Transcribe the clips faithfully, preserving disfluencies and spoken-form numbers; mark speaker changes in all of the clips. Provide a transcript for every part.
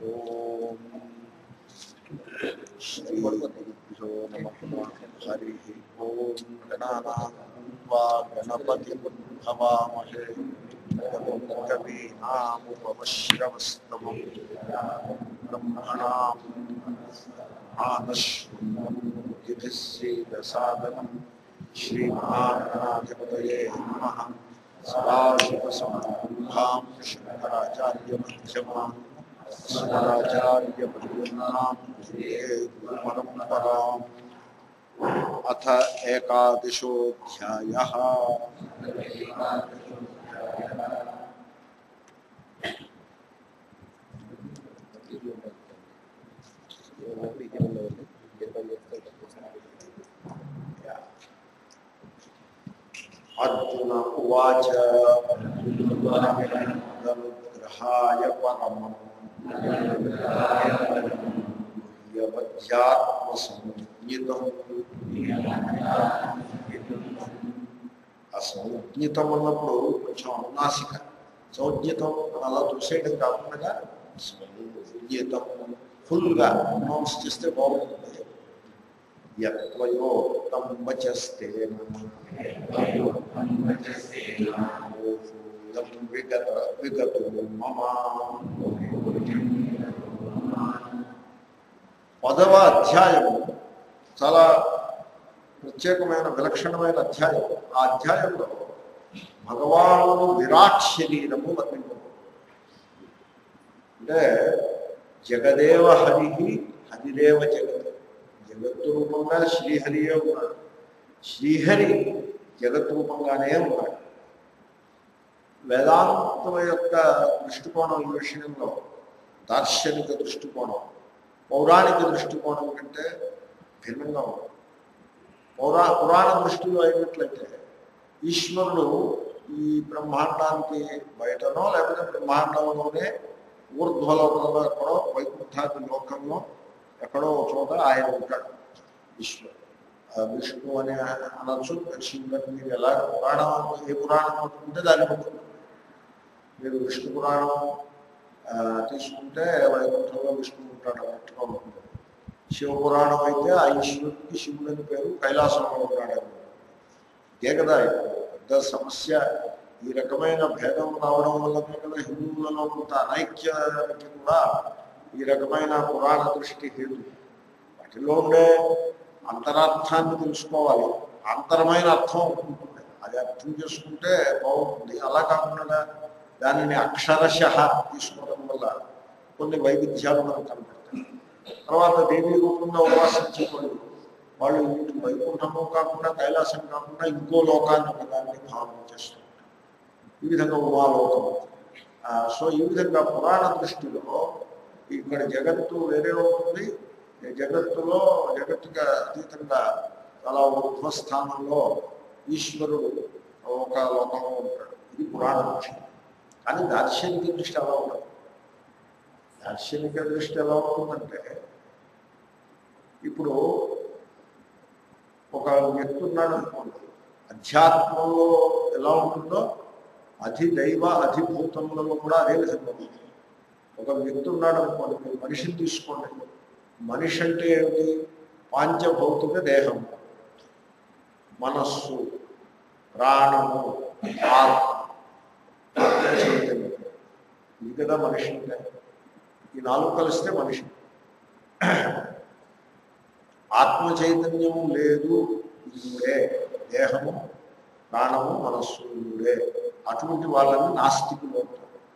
Speaker 1: ఓం శ్రీ గురుభ్యో నమః. హరి ఓం. గణానాం వా గణపతిం భవామహే కవీనాముపమశ్రవస్తమం బ్రహ్మణాం ఆనశ్వన్మోదిభిస్సేదసాదనం శ్రీమహాగణాధిపతయే నమః. సదాశివసమారంభాం శంకరాచార్యమధ్యమాం శంకరాచార్యపర్యంతాం వందే గురుపరంపరాం. అథ ఏకాదశోऽధ్యాయः. అర్జున ఉవాచ అనుగ్రహాయ పరమం యవధ్యాత్మసంజ్ఞితం. అసంజ్ఞితం అన్నప్పుడు కొంచెం అనునాసిక, సంజ్ఞితం అలా చూసేయడం కాకుండా సంజ్ఞితం ఫుల్గా అనౌన్స్ చేస్తే బాగుంటుంది. యత్వయోక్తం వచస్తేన విగత విగతో మమ. పదవ అధ్యాయము చాలా ప్రత్యేకమైన విలక్షణమైన అధ్యాయం. ఆ అధ్యాయంలో భగవాను విరాట్ శరీరము వర్ణింపబడింది. అంటే జగదేవ హరి, హరిదేవ జగత్. జగత్తు రూపంగా శ్రీహరియే ఉన్నాడు, శ్రీహరి జగత్ రూపంగానే ఉన్నాడు. వేదాంతం యొక్క దృష్టికోణం ఈ విషయంలో దార్శనిక దృష్టికోణం పౌరాణిక దృష్టికోణం కంటే భిన్నంగా ఉంది. పౌరా పురాణ దృష్టిలో అయినట్లయితే ఈశ్వరుడు ఈ బ్రహ్మాండానికి బయటనో లేకపోతే బ్రహ్మాండంలోనే ఊర్ధ్వలోకంలో ఎక్కడో వైకుంఠాది లోకంలో ఎక్కడో చోట ఆయన ఉంటాడు ఈశ్వరుడు. విష్ణు అని అనొచ్చు, శివుడు. మీరు ఎలా పురాణం ఏ పురాణం అనుకుంటే దాన్ని పట్టుకుంటుంది. మీరు విష్ణు పురాణం తీసుకుంటే వైకుంఠంలో విష్ణు ఉంటాడు అన్నట్టుగా ఉంటుంది. శివపురాణం అయితే ఆ ఈశ్వరుడికి శివుడని పేరు, కైలాసంలో ఉన్నాడు. ఇదే కదా పెద్ద సమస్య. ఈ రకమైన భేదం రావడం వల్లనే కదా హిందువులలో కొంత అనైక్యానికి కూడా ఈ రకమైన పురాణ దృష్టి హేతు. వాటిలో ఉండే అంతరార్థాన్ని తెలుసుకోవాలి. అంతరమైన అర్థం ఉంటుంది, అది అర్థం చేసుకుంటే బాగుంటుంది. అలా కాకుండా దానిని అక్షరశః తీసుకోవడం వల్ల కొన్ని వైవిధ్యాలు మనకు కనపడతాయి. తర్వాత దేవీ రూపంగా ఉపాసించేవాళ్ళు వాళ్ళు ఇటు వైకుంఠము కాకుండా కైలాసం కాకుండా ఇంకో లోకాన్ని ఒకదాన్ని భావన చేస్తారు. ఈ విధంగా ఉమాలోకం. సో ఈ విధంగా పురాణ దృష్టిలో ఇక్కడ జగత్తు వేరే ఉంటుంది. జగత్తులో జగత్తుగా అతీతంగా చాలా ఊర్ధ్వస్థానంలో ఈశ్వరుడు ఒక లోకంలో ఉంటాడు. ఇది పురాణ దృష్టి. కానీ దార్శనిక దృష్టి ఎలా ఉండదు. దార్శనిక దృష్టి ఎలా ఉంటుందంటే, ఇప్పుడు ఒక వ్యక్తి ఉన్నాడు అనుకోండి, అధ్యాత్మంలో ఎలా ఉంటుందో అధిదైవ అధిభూతములలో కూడా అదే విధంగా ఉంటుంది. ఒక వ్యక్తి ఉన్నాడు అనుకోండి, మీరు మనిషిని తీసుకోండి. మనిషి అంటే ఏమిటి? పాంచభౌతిక దేహం, మనస్సు, ప్రాణము, ఆత్మ, చైతన్యం. ఇది కదా మనిషి అంటే. ఈ నాలుగు కలిస్తే మనిషి. ఆత్మ చైతన్యము లేదు, ఇదే దేహము, ప్రాణము, మనస్సు ఇదే. అటువంటి వాళ్ళని నాస్తికులు అంటారు.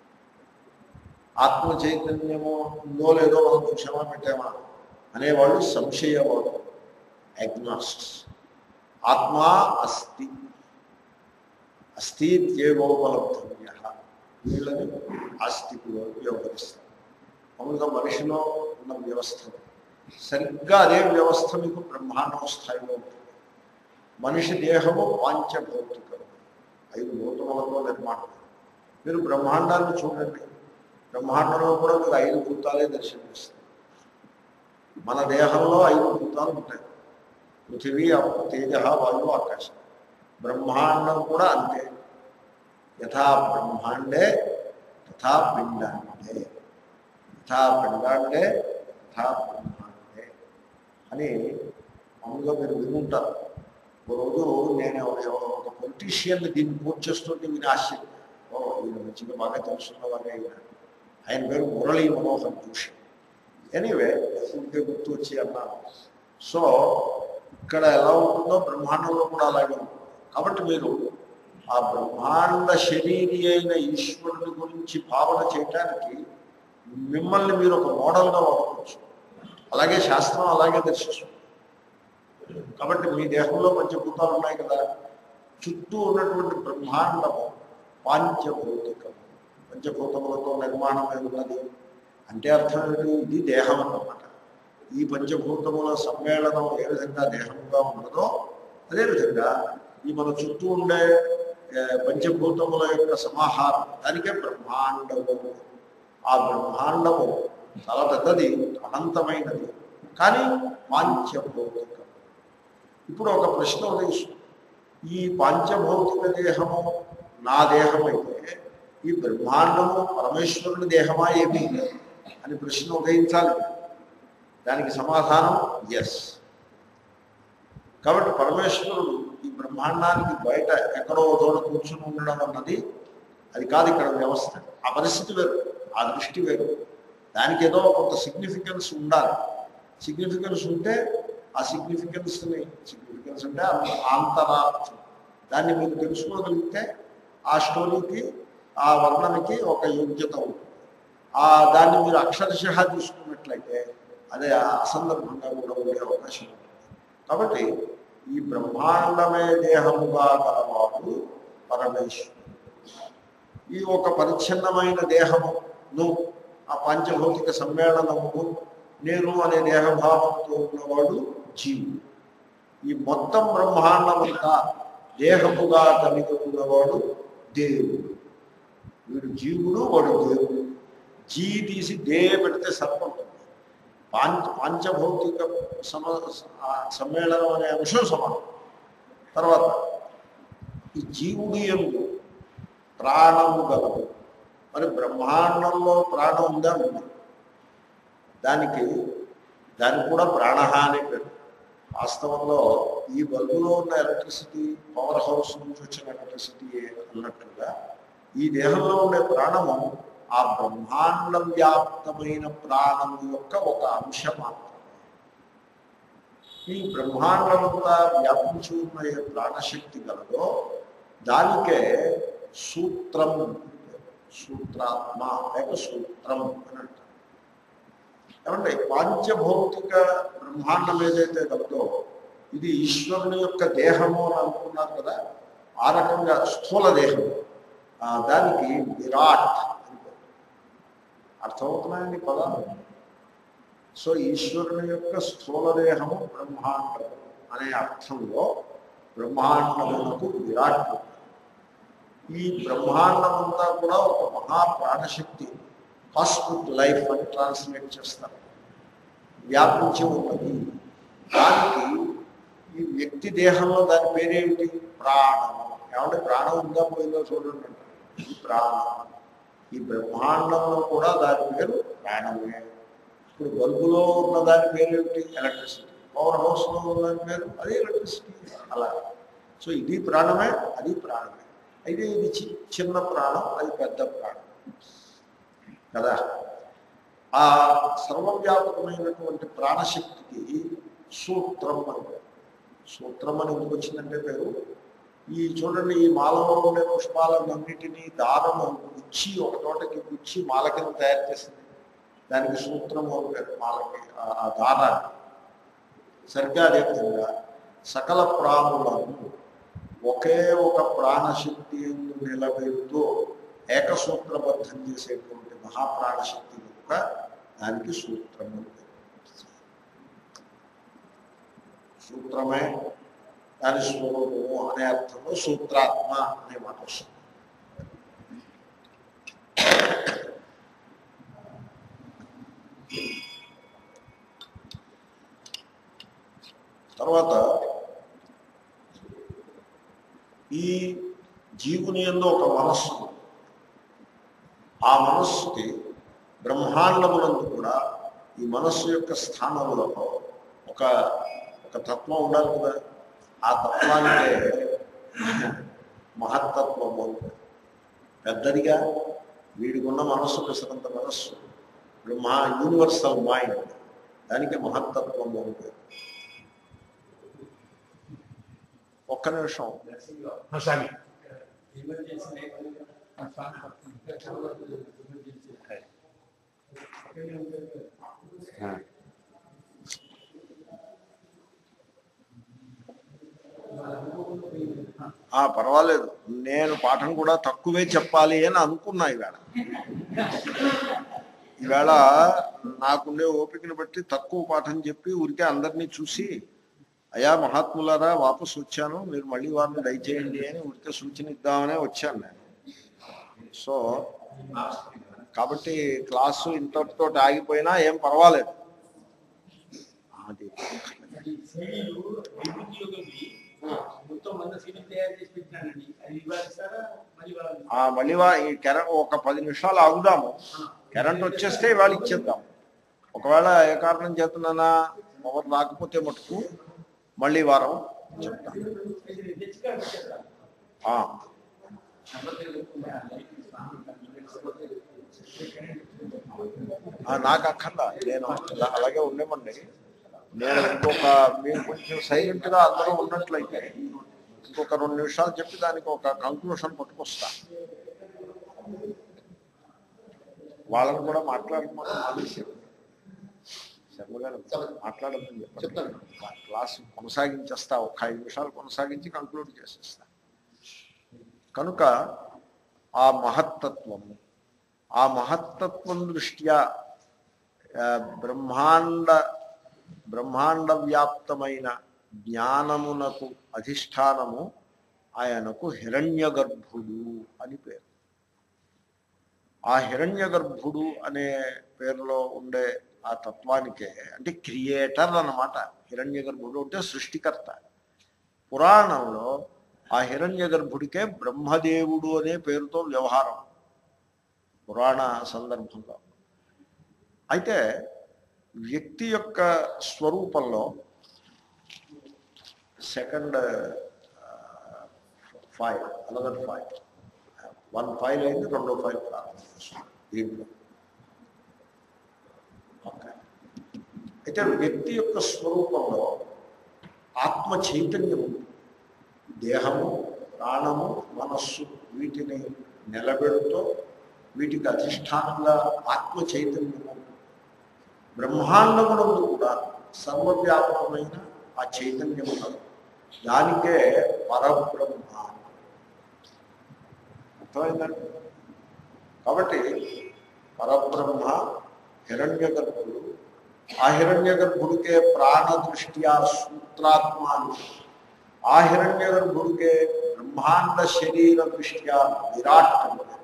Speaker 1: ఆత్మ చైతన్యము ఉందో లేదో మనం చూసామా పెట్టామా అనేవాళ్ళు సంశయవాడు, అగ్నాస్టిక్స్. ఆత్మ అస్తి, అస్థిత్యేవోపలబ్ధవ్య, వీళ్ళని ఆస్తికులు వ్యవహరిస్తారు. మామూలుగా మనిషిలో ఉన్న వ్యవస్థ సరిగ్గా అదే వ్యవస్థ మీకు బ్రహ్మాండం స్థాయిలో ఉంటుంది. మనిషి దేహము పాంచభౌతికం, ఐదు భూతములతో నిర్మాణం. మీరు బ్రహ్మాండాన్ని చూడండి, బ్రహ్మాండంలో కూడా మీకు ఐదు భూతాలే దర్శనమిస్తాయి. మన దేహంలో ఐదు భూతాలు ఉంటాయి: పృథివీ, అప్పు, తేజ, వాయువు, ఆకాశం. బ్రహ్మాండం కూడా అంతే. యథా బ్రహ్మాండే తథా పిండాండే. యథా పిండాండే యథా బ్రహ్మాండే అని మామూలుగా మీరు వినుంటారు. ఒక రోజు నేను ఒక పొలిటీషియన్ దీన్ని పూర్తి చేస్తుంటే విని ఆశ్చర్యం, ఓ ఈయన మంచిగా బాగా తెలుసున్నవారే ఆయన ఆయన పేరు మురళీ మనోహర్ జోషి. ఎనీవే ఇంకే గుర్తు వచ్చి అన్నాను. సో ఇక్కడ ఎలా ఉంటుందో బ్రహ్మాండంలో కూడా అలాగే ఉంటుంది. కాబట్టి మీరు ఆ బ్రహ్మాండ శరీరి అయిన ఈశ్వరుని గురించి భావన చేయటానికి మిమ్మల్ని మీరు ఒక మోడల్గా వాడుకోవచ్చు. అలాగే శాస్త్రం అలాగే దర్శిస్తుంది. కాబట్టి మీ దేహంలో పంచభూతాలు ఉన్నాయి కదా, చుట్టూ ఉన్నటువంటి బ్రహ్మాండము పాంచభౌతికము, పంచభూతములతో నిర్మాణమై ఉన్నది. అంటే అర్థం ఏంటి? ఇది దేహం అన్నమాట. ఈ పంచభూతముల సమ్మేళనం ఏ విధంగా దేహంగా ఉన్నదో అదేవిధంగా ఈ మన చుట్టూ ఉండే పంచభూతముల యొక్క సమాహారం, దానికే బ్రహ్మాండము. ఆ బ్రహ్మాండము చాలా పెద్దది, అనంతమైనది, కానీ పాంచభౌతికం. ఇప్పుడు ఒక ప్రశ్న ఉదయిస్తుంది, ఈ పాంచభౌతిక దేహము నా దేహం అయితే ఈ బ్రహ్మాండము పరమేశ్వరుని దేహమా ఏమి అని ప్రశ్న ఉదయించాలి. దానికి సమాధానం ఎస్. కాబట్టి పరమేశ్వరుడు ఈ బ్రహ్మాండానికి బయట ఎక్కడో చోట కూర్చుని ఉండడం అన్నది అది కాదు ఇక్కడ వ్యవస్థ. ఆ పరిస్థితి వేరు, ఆ దృష్టి వేరు. దానికి ఏదో కొంత సిగ్నిఫికెన్స్ ఉండాలి. సిగ్నిఫికెన్స్ ఉంటే ఆ సిగ్నిఫికెన్స్ని, సిగ్నిఫికెన్స్ అంటే ఆంతరార్థం, దాన్ని మీరు తెలుసుకోగలిగితే ఆ స్టోరీకి ఆ వర్ణనకి ఒక యోగ్యత ఉంటుంది. ఆ దాన్ని మీరు అక్షరశః తీసుకున్నట్లయితే అదే అసందర్భంగా కూడా ఉండే అవకాశం ఉంటుంది. కాబట్టి ఈ బ్రహ్మాండమే దేహముగా గలవాడు పరమేశ్వరుడు. ఈ ఒక పరిచ్ఛిన్నమైన దేహమును, ఆ పంచభౌతిక సమ్మేళనమును, నేను అనే దేహభావంతో ఉన్నవాడు జీవుడు. ఈ మొత్తం బ్రహ్మాండమంతా దేహముగా కలిగి ఉన్నవాడు దేవుడు. వీడు జీవుడు, వాడు దేవుడు. జీ తీసి దే పెడితే సరిపడుతుంది. పాంచ పాంచభౌతిక సమ సమ్మేళనం అనే అంశం సమానం. తర్వాత ఈ జీవుడు యందు ప్రాణము గలదు. మరి బ్రహ్మాండంలో ప్రాణం ఉందా? ఉంది. దానికి దానికి కూడా ప్రాణ అనే పేరు. వాస్తవంలో ఈ బల్బులో ఉన్న ఎలక్ట్రిసిటీ పవర్ హౌస్ నుంచి వచ్చిన ఎలక్ట్రిసిటీ అన్నట్టుగా ఈ దేహంలో ఉండే ప్రాణము ఆ బ్రహ్మాండ వ్యాప్తమైన ప్రాణము యొక్క ఒక అంశం మాత్రమే. ఈ బ్రహ్మాండమంతా వ్యాపించి ఉన్న ఏ ప్రాణశక్తి గలదో దానికే సూత్రం, సూత్రాత్మ లేక సూత్రం అని అంటారు. ఏమంటే పాంచభౌతిక బ్రహ్మాండం ఏదైతే కలదో ఇది ఈశ్వరుని యొక్క దేహము అని అనుకున్నారు కదా. ఆ రకంగా స్థూల దేహం, దానికి విరాట్ అని పేరు. అర్థమవుతున్నాయండి పదాలు? సో ఈశ్వరుని యొక్క స్థూల దేహము బ్రహ్మాండం అనే అర్థంలో బ్రహ్మాండమునకు విరాట్. ఈ బ్రహ్మాండమంతా కూడా ఒక మహాప్రాణశక్తి, కాస్మిక్ లైఫ్ అని ట్రాన్స్లేట్ చేస్తారు, వ్యాపించి ఉన్నది. దానికి ఈ వ్యక్తి దేహంలో దాని పేరేమిటి? ప్రాణము. ఏమంటే ప్రాణం ఉందా పోయిందో చూడండి. ఈ ప్రాణం, ఈ బ్రహ్మాండంలో కూడా దాని పేరు ప్రాణమే. ఇప్పుడు బల్బులో ఉన్న దాని పేరేమిటి? ఎలక్ట్రిసిటీ. పవర్ హౌస్లో ఉన్న దాని పేరు అది ఎలక్ట్రిసిటీ. అలా. సో ఇది ప్రాణమే, అది ప్రాణమే. అయితే ఇది చిన్న ప్రాణం, అది పెద్ద ప్రాణం కదా. ఆ సర్వవ్యాపకమైనటువంటి ప్రాణశక్తికి సూత్రం అని పేరు. సూత్రం అని ఎందుకు వచ్చిందంటే పేరు, ఈ చూడండి ఈ మాలలో ఉండే పుష్పాలన్నింటినీ దారము గుచ్చి ఒక తోటకి గుచ్చి మాల కింద తయారు చేసింది, దానికి సూత్రం అని పేరు. మాలకి ఆ దారాన్ని సరిగ్గా అదేవిధంగా సకల ప్రాణులను ఒకే ఒక ప్రాణశక్తి నిలబెడుతూ ఏకసూత్రబద్ధం చేసేటువంటి మహాప్రాణశక్తి యొక్క దానికి సూత్రము. సూత్రమే దాని స్వరూపము అనే అర్థంలో సూత్రాత్మ అనే మాట వస్తుంది. తర్వాత ఈ జీవుని యందు ఒక మనస్సు, ఆ మనస్సుకి బ్రహ్మ బ్రహ్మాండమునందు కూడా ఈ మనస్సు యొక్క స్థానంలో ఒక ఒక తత్వం ఉండాలి కదా. ఆ తత్వానికే మహత్తత్వము. పెద్దదిగా వీడికి ఉన్న మనస్సు ప్రసరంత మనస్సు బ్రహ్మ యూనివర్సల్ మైండ్, దానికి మహత్తత్వము ఉంటుంది. ఒక్క నిమిషం. పర్వాలేదు, నేను పాఠం కూడా తక్కువే చెప్పాలి అని అనుకున్నా. ఈవేళ ఈవేళ నాకుండే ఓపికను బట్టి తక్కువ పాఠం చెప్పి ఊరికే అందరినీ చూసి అయా మహాత్ములారా వాపసు వచ్చాను, మీరు మళ్ళీ వారిని దయచేయండి అని ఊరికే సూచన ఇద్దామనే వచ్చాను నేను. సో కాబట్టి క్లాసు ఇంతటితో ఆగిపోయినా ఏం పర్వాలేదు. అది మళ్ళీ ఈ కరెంట్ ఒక పది నిమిషాలు ఆగుదాము. కరెంట్ వచ్చేస్తే ఇవాళ ఇచ్చేద్దాం. ఒకవేళ ఏ కారణం చేతనైనా పవర్ రాకపోతే మటుకు మళ్ళీ వారం చెప్తాను. నాకు అక్కర్లా, నేను అలాగే ఉండేమండి. నేను ఇంకొక మీరు కొంచెం సైలెంట్గా అందరూ ఉన్నట్లయితే ఇంకొక రెండు నిమిషాలు చెప్పి దానికి ఒక కంక్లూషన్ పట్టుకొస్తా. వాళ్ళని కూడా మాట్లాడమని మానేసారు. శర్మ గారు మాట్లాడమని చెప్తాను. క్లాస్ కొనసాగించేస్తా, ఒక ఐదు నిమిషాలు కొనసాగించి కంక్లూడ్ చేసేస్తా. కనుక ఆ మహత్తత్వము, ఆ మహత్తత్వం దృష్ట్యా బ్రహ్మాండ బ్రహ్మాండ వ్యాప్తమైన జ్ఞానమునకు అధిష్టానము ఆయనకు హిరణ్య గర్భుడు అని పేరు. ఆ హిరణ్య గర్భుడు అనే పేరులో ఉండే ఆ తత్వానికే, అంటే క్రియేటర్ అన్నమాట. హిరణ్య గర్భుడు అంటే సృష్టికర్త. పురాణంలో ఆ హిరణ్య గర్భుడికే బ్రహ్మదేవుడు అనే పేరుతో వ్యవహారం పురాణ సందర్భంలో. అయితే వ్యక్తి యొక్క స్వరూపంలో second file another file one file అయింది, రెండో ఫైల్ ప్రారంభిస్తుంది దీంట్లో. ఓకే. అయితే వ్యక్తి యొక్క స్వరూపంలో ఆత్మ చైతన్యము, దేహము, ప్రాణము, మనస్సు వీటిని నిలబెడుతూ వీటికి అధిష్టానంగా ఆత్మ చైతన్యము, బ్రహ్మాండమునందు కూడా సర్వవ్యాపకమైన ఆ చైతన్యము ఉన్నది. దానికే పరబ్రహ్మ అర్థమైందండి. కాబట్టి పరబ్రహ్మ హిరణ్య గర్భుడు. ఆ హిరణ్య గర్భుడికే ప్రాణ దృష్ట్యా సూత్రాత్మాను, ఆ హిరణ్య గర్భుడికే బ్రహ్మాండ శరీర దృష్ట్యా విరాట్.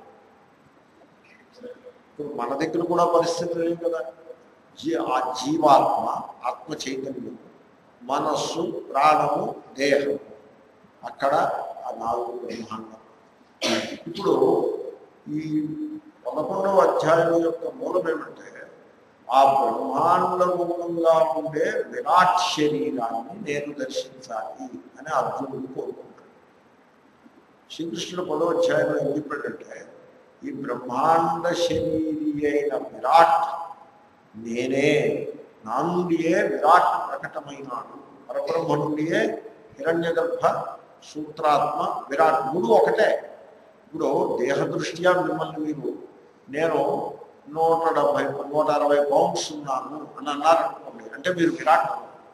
Speaker 1: ఇప్పుడు మన దగ్గర కూడా పరిస్థితి లేదు కదా. జీ ఆ జీవాత్మ, ఆత్మ చైతన్యం, మనస్సు, ప్రాణము, దేహం, అక్కడ ఆ నాలుగు బ్రహ్మాండం. ఇప్పుడు ఈ పదకొండవ అధ్యాయం యొక్క మూలం ఏమంటే ఆ బ్రహ్మాండముగా ఉండే విరాట్ శరీరాన్ని నేను దర్శించాలి అని అర్జునుడు కోరుకుంటాడు. శ్రీకృష్ణుడు పదవ అధ్యాయంలో ఏం చెప్పాడంటే ఈ బ్రహ్మాండ శరీరి అయిన విరాట్ నేనే, నా నుండియే విరాట్ ప్రకటమైనాడు. పరబ్రహ్మ నుండియే హిరణ్య గర్భ, సూత్రాత్మ, విరాట్ మూడు ఒకటే. ఇప్పుడు దేహదృష్ట్యా మిమ్మల్ని మీరు నేను నూట డెబ్బై నూట అరవై పౌండ్స్ ఉన్నాను అని అన్నారనుకోండి, అంటే మీరు విరాట్.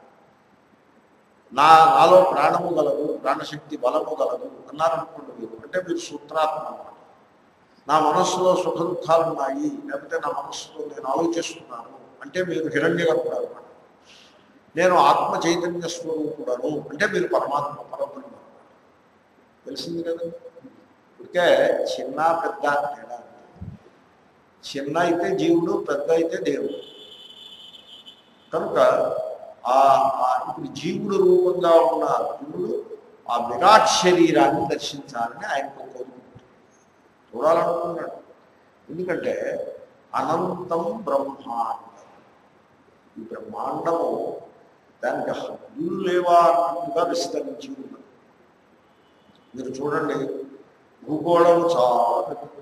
Speaker 1: నా నాలో ప్రాణము గలదు, ప్రాణశక్తి బలము గలదు అన్నారనుకోండి మీరు, అంటే మీరు సూత్రాత్మ అన్నమాట. నా మనస్సులో సుఖ దుఃఖాలు ఉన్నాయి, లేకపోతే నా మనస్సులో నేను ఆలోచిస్తున్నాను అంటే మీరు హిరణ్య గర్భుడు అన్నమాట. నేను ఆత్మ చైతన్య స్వరూపుడను అంటే మీరు పరమాత్మ, పరబ్రహ్మ. తెలిసింది కదండి. ఇకే చిన్న పెద్ద తేడా. చిన్న అయితే జీవుడు, పెద్ద అయితే దేవుడు. కనుక ఆ ఇప్పుడు జీవుడు రూపంగా ఉన్న అర్జునుడు ఆ విరాట్ శరీరాన్ని దర్శించాలని ఆయన కోరుకుంటున్నాడు, చూడాలనుకున్నాడు. ఎందుకంటే అనంతం బ్రహ్మాండం. ఈ బ్రహ్మాండము దానికి హద్దులు లేవా అన్నట్టుగా విస్తరించి ఉన్నది. మీరు చూడండి, భూగోళం చాలా పెద్దది.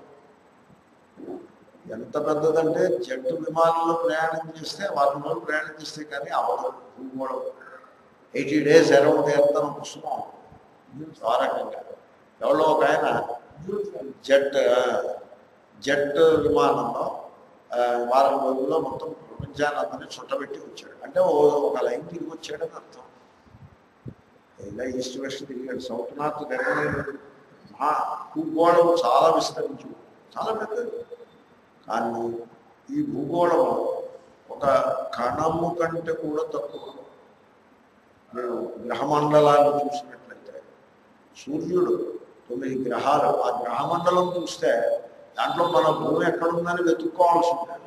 Speaker 1: ఎంత పెద్దదంటే జెట్ విమానంలో ప్రయాణం చేస్తే వారం రోజులు ప్రయాణం చేస్తే కానీ అవదు. భూగోళం ఎయిటీ డేస్ అరౌండ్ ఎత్తనం పుస్తకం ఆ రకంగా. ఎవరో ఒక ఆయన జెట్ జెట్ విమానంలో వారం రోజుల్లో మొత్తం ప్రపంచాన్ని అందరినీ చుట్టబెట్టి వచ్చాడు. అంటే ఒక లైన్ తిరిగి వచ్చాడని అర్థం. ఇలా ఈస్ట్ వెస్ట్ తిరిగాడు, సౌత్ నార్త్ తిరగలేదు. మా భూగోళం చాలా విస్తరించు, చాలా పెద్దది. కానీ ఈ భూగోళం ఒక కణము కంటే కూడా తక్కువ. మీరు గ్రహమండలాన్ని చూసినట్లయితే సూర్యుడు తొమ్మిది గ్రహాలు, ఆ గ్రహమండలం చూస్తే దాంట్లో మన భూమి ఎక్కడుందని వెతుక్కోవాల్సి ఉంటుంది.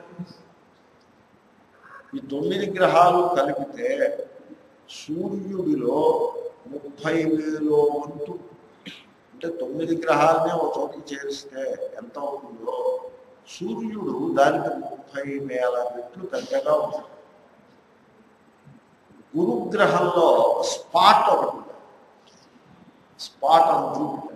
Speaker 1: ఈ తొమ్మిది గ్రహాలు కలిపితే సూర్యుడిలో ముప్పై వేలో వంతు, అంటే తొమ్మిది గ్రహాలనే ఒక చోటికి చేరిస్తే ఎంత అవుతుందో సూర్యుడు దానికి ముప్పై వేల రెట్లు పెద్దగా ఉంటుంది. గురుగ్రహంలో స్పాట్ ఒకటి ఉంది, స్పాట్ ఆన్ జూపిటర్.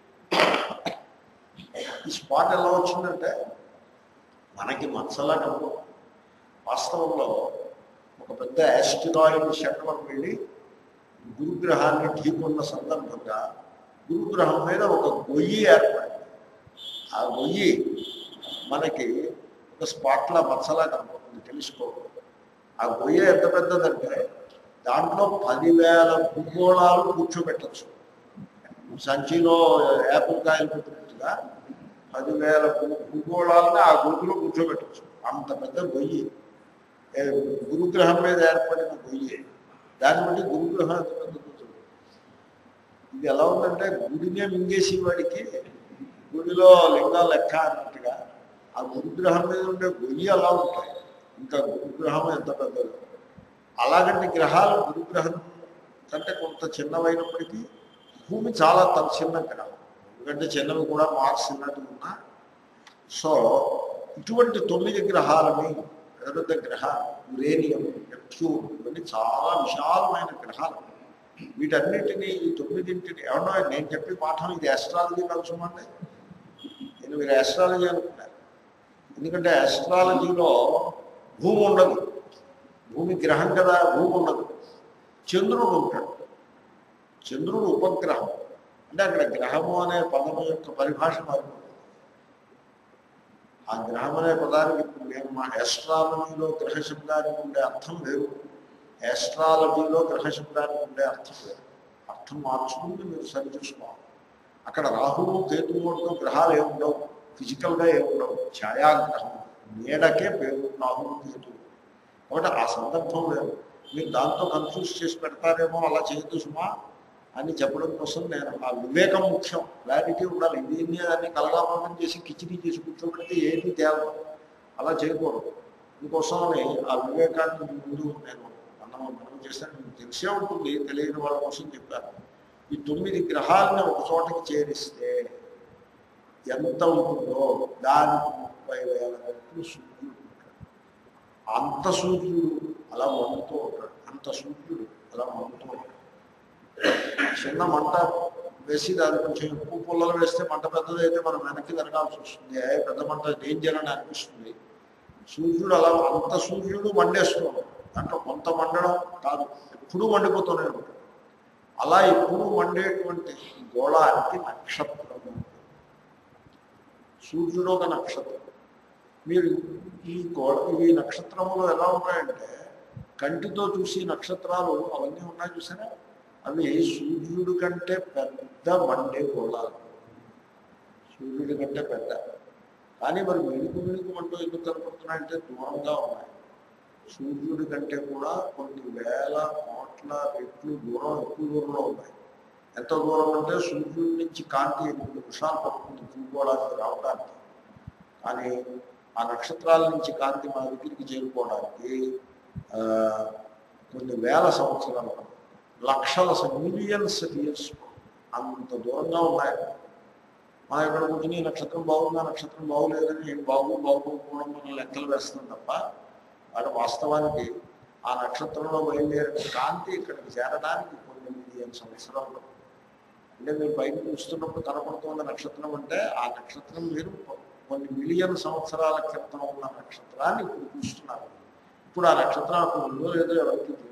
Speaker 1: ఈ స్పాట్ ఎలా వచ్చిందంటే మనకి మచ్చలా కనుక వాస్తవంలో ఒక పెద్ద యాస్టిరాయిడ్ శకలం వెళ్ళి గురుగ్రహాన్ని ఢీకొన్న సందర్భంగా గురుగ్రహం మీద ఒక గొయ్యి ఏర్పడింది. ఆ గొయ్యి మనకి ఒక స్పాట్లా మచ్చలా కనపడుతుంది టెలిస్కోప్. ఆ గొయ్య ఎంత పెద్దదంటే దాంట్లో పదివేల భూగోళాలు కూర్చోబెట్టచ్చు. సంచిలో యాపిల్ కాయలు పెట్టినట్టుగా పదివేల భూగోళాలని ఆ గొయ్యిలో కూర్చోబెట్టచ్చు. అంత పెద్ద గొయ్యి గురుగ్రహం మీద ఏర్పడిన గొయ్యి. దాన్ని బట్టి గురుగ్రహం ఎంత పెద్ద కూర్చోబెట్టు. ఇది ఎలా ఉందంటే గుడినే మింగేసి వాడికి గుడిలో లింగాలు లెక్క అన్నట్టుగా ఆ గురుగ్రహం మీద ఉండే గొయ్యి అలా ఉంటాయి. ఇంకా గురుగ్రహం ఎంత పెద్దది. అలాగంటే గ్రహాలు గురుగ్రహం కంటే కొంత చిన్నవైనప్పటికీ భూమి చాలా తన చిన్న గ్రహం, ఎందుకంటే చిన్నవి కూడా మార్క్స్ ఉన్నట్టు ఉన్నా. సో ఇటువంటి తొమ్మిది గ్రహాలని పెద్ద పెద్ద గ్రహాలు, యురేనియం, నెప్ట్యూన్, ఇవన్నీ చాలా విశాలమైన గ్రహాలు. వీటన్నిటినీ ఈ తొమ్మిదింటిని ఏమన్నా నేను చెప్పే పాఠం ఇది ఆస్ట్రాలజీ కలుసుమండి. నేను మీరు ఆస్ట్రాలజీ అనుకున్నారు, ఎందుకంటే ఆస్ట్రాలజీలో భూమి ఉండదు. భూమి గ్రహం కదా, భూమి ఉండదు. చంద్రుడు ఉంటాడు. చంద్రుడు ఉపగ్రహం. అంటే అక్కడ గ్రహము అనే పదం యొక్క పరిభాష మారిపోతుంది. ఆ గ్రహం అనే పదానికి మేము మా ఆస్ట్రాలజీలో గ్రహ శబ్దానికి ఉండే అర్థం వేరు, ఆస్ట్రాలజీలో గ్రహ శబ్దానికి ఉండే అర్థం వేరు. అర్థం మార్చుకుంటే మీరు సరి చూసుకోవాలి. అక్కడ రాహువు కేతువు అంటూ గ్రహాలు ఏముండవు, ఫిజికల్గా ఏముండవు. ఛాయాగ్రహం, నీడకే పేరు రాహువు కేతువు. కాబట్టి ఆ సందర్భం లేదు. మీరు దాంతో కన్ఫ్యూజ్ చేసి పెడతారేమో, అలా చేయొద్దు సుమా అని చెప్పడం కోసం నేను ఆ వివేకం ముఖ్యం, క్లారిటీ ఉండాలి. దీన్ని దాన్ని కలగాపనం చేసి కిచిడీ చేసి కూర్చోబెడితే ఏది తేలదు, అలా చేయకూడదు. అందుకోసమని ఆ వివేకాన్ని ముందు నేను మనం మనం చేస్తాను. మీకు తెలిసే ఉంటుంది, తెలియని వాళ్ళ కోసం చెప్పాను. ఈ తొమ్మిది గ్రహాలను ఒక చోటకి చేరిస్తే ఎంత ఉంటుందో దానికి ముప్పై వేల రెట్లు సూర్యుడు ఉంటాడు. అంత సూర్యుడు అలా మండుతూ ఉంటాడు. అంత సూర్యుడు అలా మండుతూ ఉంటాడు. చిన్న మంట వేసి దాని కొంచెం ఎక్కువ పుల్లలు వేస్తే మంట పెద్దదైతే మనం వెనక్కి జరగాల్సి వస్తుంది. పెద్ద మంట డేంజర్ అని అనిపిస్తుంది. సూర్యుడు అలా అంత సూర్యుడు మండేస్తూ ఉంటాడు. దాంట్లో కొంత మండడం కాదు, ఎప్పుడూ మండిపోతూనే ఉంటాడు. అలా ఎప్పుడూ మండేటువంటి గోళానికి నక్షత్రము. సూర్యుడు ఒక నక్షత్రం. మీరు ఈ గోళ ఈ నక్షత్రములు ఎలా ఉన్నాయంటే కంటితో చూసి నక్షత్రాలు అవన్నీ ఉన్నాయి చూసారా, అవి సూర్యుడి కంటే పెద్ద మండే గోళాలు. సూర్యుడి కంటే పెద్ద. కానీ మరి మిడుకు మిడుకు అంటూ ఎందుకు కనపడుతున్నాయంటే దూరంగా ఉన్నాయి. సూర్యుడి కంటే కూడా కొన్ని వేల కోట్ల రెట్లు దూరం, ఎక్కువ దూరంలో ఉన్నాయి. ఎంత దూరం అంటే సూర్యుడి నుంచి కాంతి ఎనిమిది నిమిషాలు పడుతుంది భూగోళానికి రావడానికి. కానీ ఆ నక్షత్రాల నుంచి కాంతి మా దగ్గరికి చేరుకోవడానికి కొన్ని వేల సంవత్సరాలు, లక్షల మిలియన్స్ ఇయర్స్ అంత దూరంగా ఉన్నాయి. మనం ఇక్కడ కూర్చుని ఈ నక్షత్రం బాగుందా నక్షత్రం బాగులేదని ఏం బాగు బాగుకోకపోవడం మనం లెక్కలు వేస్తాం తప్ప వాటి వాస్తవానికి ఆ నక్షత్రంలో బయలుదేరిన కాంతి ఇక్కడికి చేరడానికి కొన్ని మిలియన్ సంవత్సరాలు. అంటే మీరు బయట చూస్తున్నప్పుడు కనపడుతున్న నక్షత్రం అంటే ఆ నక్షత్రం మీరు కొన్ని మిలియన్ సంవత్సరాల క్రితం ఉన్న నక్షత్రాన్ని ఇప్పుడు చూస్తున్నారు. ఇప్పుడు ఆ నక్షత్రం అప్పుడు ఉందో లేదో ఎవరికి తెలియదు.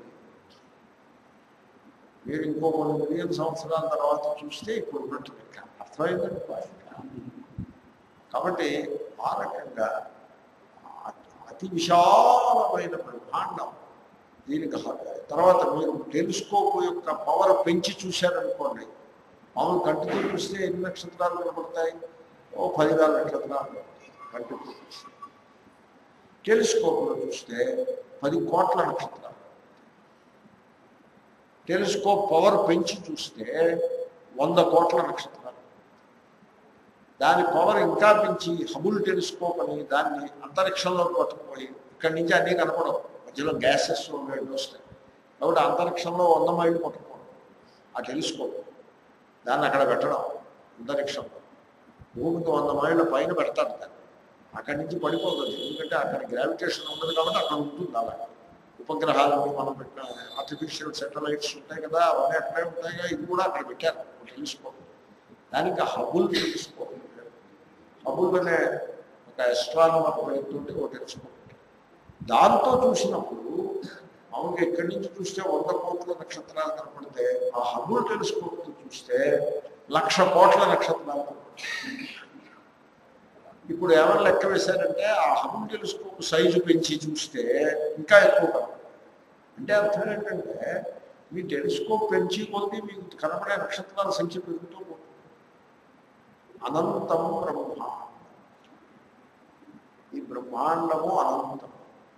Speaker 1: మీరు ఇంకో కొన్ని మిలియన్ సంవత్సరాల తర్వాత చూస్తే ఇప్పుడు ఉన్నట్టు లెక్క. అర్థమైందండి. కాబట్టి ఆ రకంగా అతి విశాలమైన బ్రహ్మాండం. దీనికి తర్వాత మీరు టెలిస్కోప్ యొక్క పవర్ పెంచి చూశారనుకోండి, మామూలు కంటితో చూస్తే ఎన్ని నక్షత్రాలు కనపడతాయి? ఓ పదివేల నక్షత్రాలు కంటితో చూస్తే. టెలిస్కోప్లో చూస్తే పది కోట్ల నక్షత్రాలు. టెలిస్కోప్ పవర్ పెంచి చూస్తే వంద కోట్ల నక్షత్రాలు. దాని పవర్ ఇంకా పెంచి హబుల్ టెలిస్కోప్ అని దాన్ని అంతరిక్షంలోకి పట్టుకుపోయి ఇక్కడి నుంచి అన్నీ కనపడవు, మధ్యలో గ్యాసెస్ వేడి వస్తాయి కాబట్టి అంతరిక్షంలో వంద మైళ్ళు పట్టుకోవడం ఆ టెలిస్కోప్. దాన్ని అక్కడ పెట్టడం అంతరిక్షంలో భూమికి వంద మైళ్ళ పైన పెడతారు దాన్ని. అక్కడి నుంచి పడిపోతుంది, ఎందుకంటే అక్కడ గ్రావిటేషన్ ఉండదు కాబట్టి అక్కడ ఉంటుంది. అలా ఉపగ్రహాలని మనం పెట్టిన ఆర్టిఫిషియల్ శాటిలైట్స్ ఉంటాయి కదా, అవన్నీ అక్కడే ఉంటాయి. ఇది కూడా అక్కడ పెట్టారు టెలిస్కోప్. దానికి హబుల్ టెలిస్కోప్. హబుల్ అనే ఒక ఎస్ట్రానమర్ పేరుతోటి ఒక టెలిస్కోప్. దాంతో చూసినప్పుడు మామూలుగా ఇక్కడి నుంచి చూస్తే వంద కోట్ల నక్షత్రాలు కనపడితే ఆ హబుల్ టెలిస్కోప్తో చూస్తే లక్ష కోట్ల నక్షత్రాలు కనపడతాయి. ఇప్పుడు ఏమైనా లెక్క వేశారంటే ఆ హబుల్ టెలిస్కోప్ సైజు పెంచి చూస్తే ఇంకా ఎక్కువ కనపడతాయి. అంటే అర్థం ఏంటంటే మీ టెలిస్కోప్ పెంచి కొద్ది మీకు కనపడే నక్షత్రాల సంఖ్య పెరుగుతూ పోతుంది. అనంతం బ్రహ్మ. ఈ బ్రహ్మాండము అనంతం.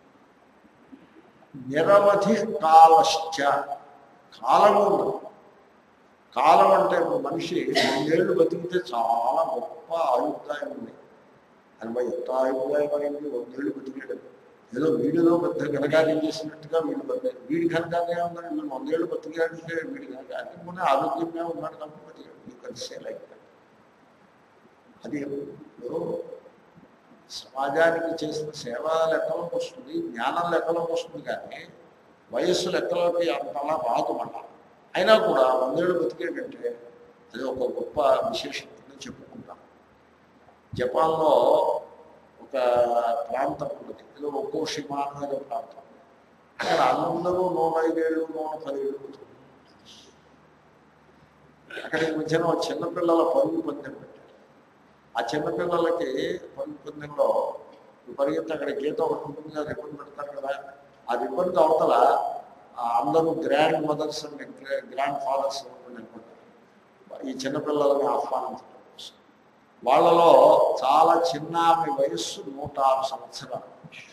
Speaker 1: నిరవధి కాలశ్చ. కాలము ఉన్నది. కాలం అంటే మనిషి రెండేళ్లు బతికితే చాలా గొప్ప ఆయుర్దాయం ఉంది. ఎనభై ఎంత ఆయుర్దాయం అయింది, వందేళ్ళు బతికాడు. ఏదో వీడిలో పెద్ద ఘనకార్యం చేసినట్టుగా వీడు బతికాడు. వీడి ఘనకార్యం ఉందని వీళ్ళు వందేళ్ళు బతికాడంటే వీడి ఘనకార్యం కూడా ఆరోగ్యంగా ఉన్నాడు కాబట్టి బతికాడు. You can say like that. అది సమాజానికి చేసిన సేవ లెక్కలోకి వస్తుంది, జ్ఞానం లెక్కలోకి వస్తుంది, కానీ వయస్సు లెక్కలోకి అంతలా రాదు మళ్ళా. అయినా కూడా వందేళ్ళు బతికేటంటే అది ఒక గొప్ప విశేషంగా చెప్పుకుంటాం. జపాన్లో ఒక ప్రాంతం ఉన్నది, ఏదో ఒక్కో షిమా అనేది ప్రాంతం. అక్కడ అందరూ నూట ఐదేళ్ళు నూట పదిహేళ్ళు బతుకుతారు. అక్కడికి మధ్యన చిన్నపిల్లల పరుగు పందెం పెట్టారు. ఆ చిన్నపిల్లలకి పరుగు పందెంలో పరిగెత్తి అక్కడ గీత ఒకటి ఉంటుంది కదా, రిబ్బన్ పెడతారు కదా, ఆ రిబ్బన్కి అవతల అందరూ grandmothers and grandfathers అనుకుంటారు ఈ చిన్నపిల్లలని ఆహ్వానించడం కోసం. వాళ్ళలో చాలా చిన్న ఆమె వయస్సు నూట ఆరు సంవత్సరాలు.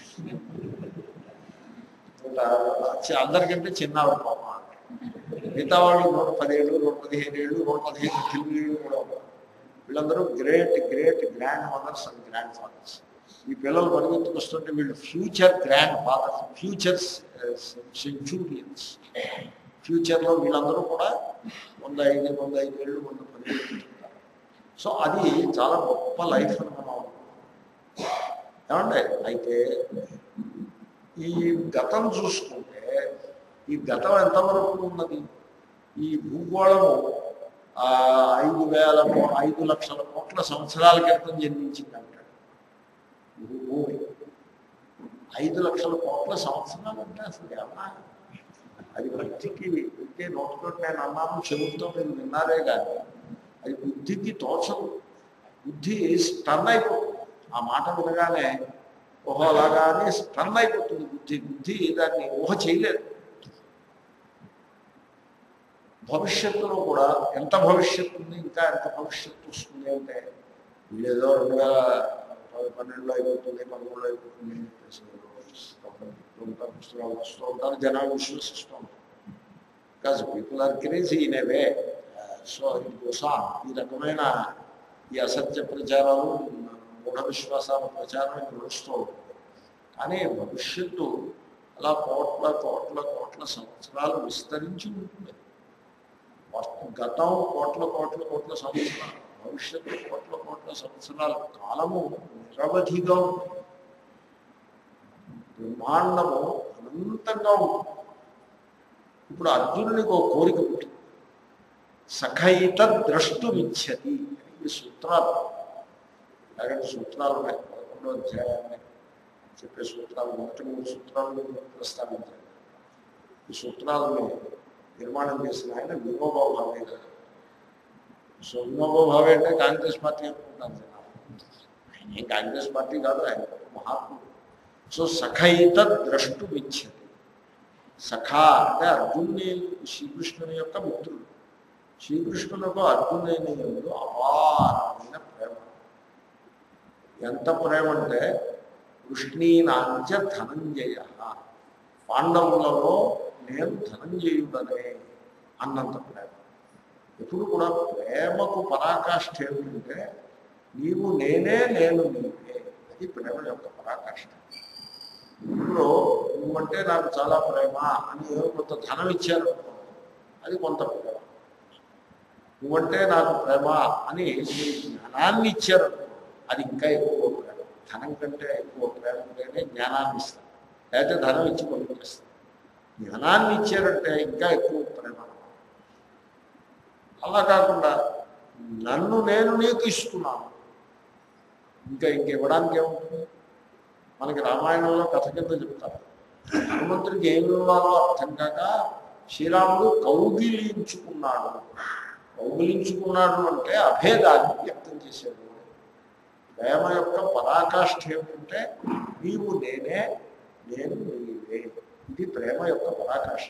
Speaker 1: నూట అందరికంటే చిన్న ఆవిడ పాప. మిగతా వాళ్ళు నూట పదిహేడు నూట పదిహేను ఏళ్ళు నూట పదిహేను తెలుగు ఏళ్ళు కూడా ఉన్నారు. వీళ్ళందరూ great great grandmothers and grandfathers. ఈ పిల్లలు పరిగెత్తుకొస్తుంటే వీళ్ళు future grandfathers, future centurions. ఫ్యూచర్లో వీళ్ళందరూ కూడా వంద ఐదు వంద ఐదు ఏళ్ళు వంద పదిహేడు. సో అది చాలా గొప్ప లైఫ్ అని మనం ఏమంటే. అయితే ఈ గతం చూసుకుంటే ఈ గతం ఎంతవరకు ఉన్నది? ఈ భూగోళము ఐదు వేల ఐదు లక్షల కోట్ల సంవత్సరాల క్రితం జన్మించింది అంటాడు భూమి. ఐదు లక్షల కోట్ల సంవత్సరాలు అంటే అసలు ఏమన్నా అది బుద్ధికి ఇంకే నోటితో నేను అన్నాను, చెవులతో మీరు విన్నారే కానీ అది బుద్ధికి తోచదు. బుద్ధి స్టన్ అయిపోతుంది. ఆ మాట వినగానే ఊహ అలాగానే స్టన్ అయిపోతుంది బుద్ధి. బుద్ధి దాన్ని ఊహ చేయలేదు. భవిష్యత్తులో కూడా ఎంత భవిష్యత్తు ఉంది, ఇంకా ఎంత భవిష్యత్తు వస్తుంది అంటే వీళ్ళేదో రెండు వేల పన్నెండులో అయిపోతుంది, పదమూడులో అయిపోతుంది పుస్తకాలు వస్తూ ఉంటారు, జనాలు విశ్వసిస్తూ ఉంటారు. Because people are crazy in a way. So it goes on. ఈ రకమైన ఈ అసత్య ప్రచారాలు, మూఢ విశ్వాసాల ప్రచారం ఇది నడుస్తూ ఉంటుంది. కానీ భవిష్యత్తు అలా కోట్ల కోట్ల కోట్ల సంవత్సరాలు విస్తరించి ఉంటుంది. గతం కోట్ల కోట్ల కోట్ల సంవత్సరాలు, భవిష్యత్తు కోట్ల కోట్ల సంవత్సరాల కాలము నిరవధిగా ఉంటుంది, బ్రహ్మాండము అనంతంగా ఉంటుంది. ఇప్పుడు అర్జునునికి ఒక కోరిక పుట్టింది, సఖైత ద్రష్టుమిచ్చతి. ఈ సూత్రాలు అలాగంటే సూత్రాలు ఉన్నాయి, పదకొండో అధ్యాయాన్ని చెప్పే సూత్రాలు, మొదటి మూడు సూత్రాలను ప్రస్తావించారు. ఈ సూత్రాలను నిర్మాణం చేసిన ఆయన వినోబా భావే గారు. సో వినోబా భావే అంటే కాంగ్రెస్ పార్టీ అనుకుంటాను నేను, ఆయన ఏం కాంగ్రెస్ పార్టీ కాదు, ఆయన మహాత్ముడు. సో సఖైత ద్రష్టుమిచ్చతి. సఖా అంటే అర్జునుని శ్రీకృష్ణుని యొక్క మిత్రుడు. శ్రీకృష్ణులకు అర్జునుని యందు అపారమైన ప్రేమ. ఎంత ప్రేమ అంటే వృష్ణీనాంచ ధనంజయ, పాండవులలో నేను ధనంజయుడనే అన్నంత ప్రేమ. ఎప్పుడు కూడా ప్రేమకు పరాకాష్ఠ ఏమిటంటే నీవు నేనే, నేను నీవే. అది ప్రేమ యొక్క పరాకాష్ఠ. ఇప్పుడు నువ్వంటే నాకు చాలా ప్రేమ అని కొంత ధనం ఇచ్చారు, అది కొంత ప్రేమ. నువ్వంటే నాకు ప్రేమ అని జ్ఞానాన్ని ఇచ్చారు, అది ఇంకా ఎక్కువ ప్రేమ. ధనం కంటే ఎక్కువ ప్రేమ ఉంటేనే జ్ఞానాన్ని ఇస్తాను, లేకపోతే ధనం ఇచ్చి పంపిస్తాను. జ్ఞానాన్ని ఇచ్చారంటే ఇంకా ఎక్కువ ప్రేమ. అలా కాకుండా నన్ను నేను నీకు ఇస్తున్నాను, ఇంకా ఇంకివ్వడానికి ఏముంటుంది? మనకి రామాయణంలో కథ కింద చెప్తారు, హనుమంతుడికి ఏమి ఇవ్వాలో అర్థం కాక శ్రీరాముడు కౌగిలించుకున్నాడు. కౌగిలించుకున్నాడు అంటే అభేదాన్ని వ్యక్తం చేశాడు. ప్రేమ యొక్క పరాకాష్ఠ ఏమిటంటే నీవు నేనే, నేను నీవే. ఇది ప్రేమ యొక్క పరాకాష్ఠ.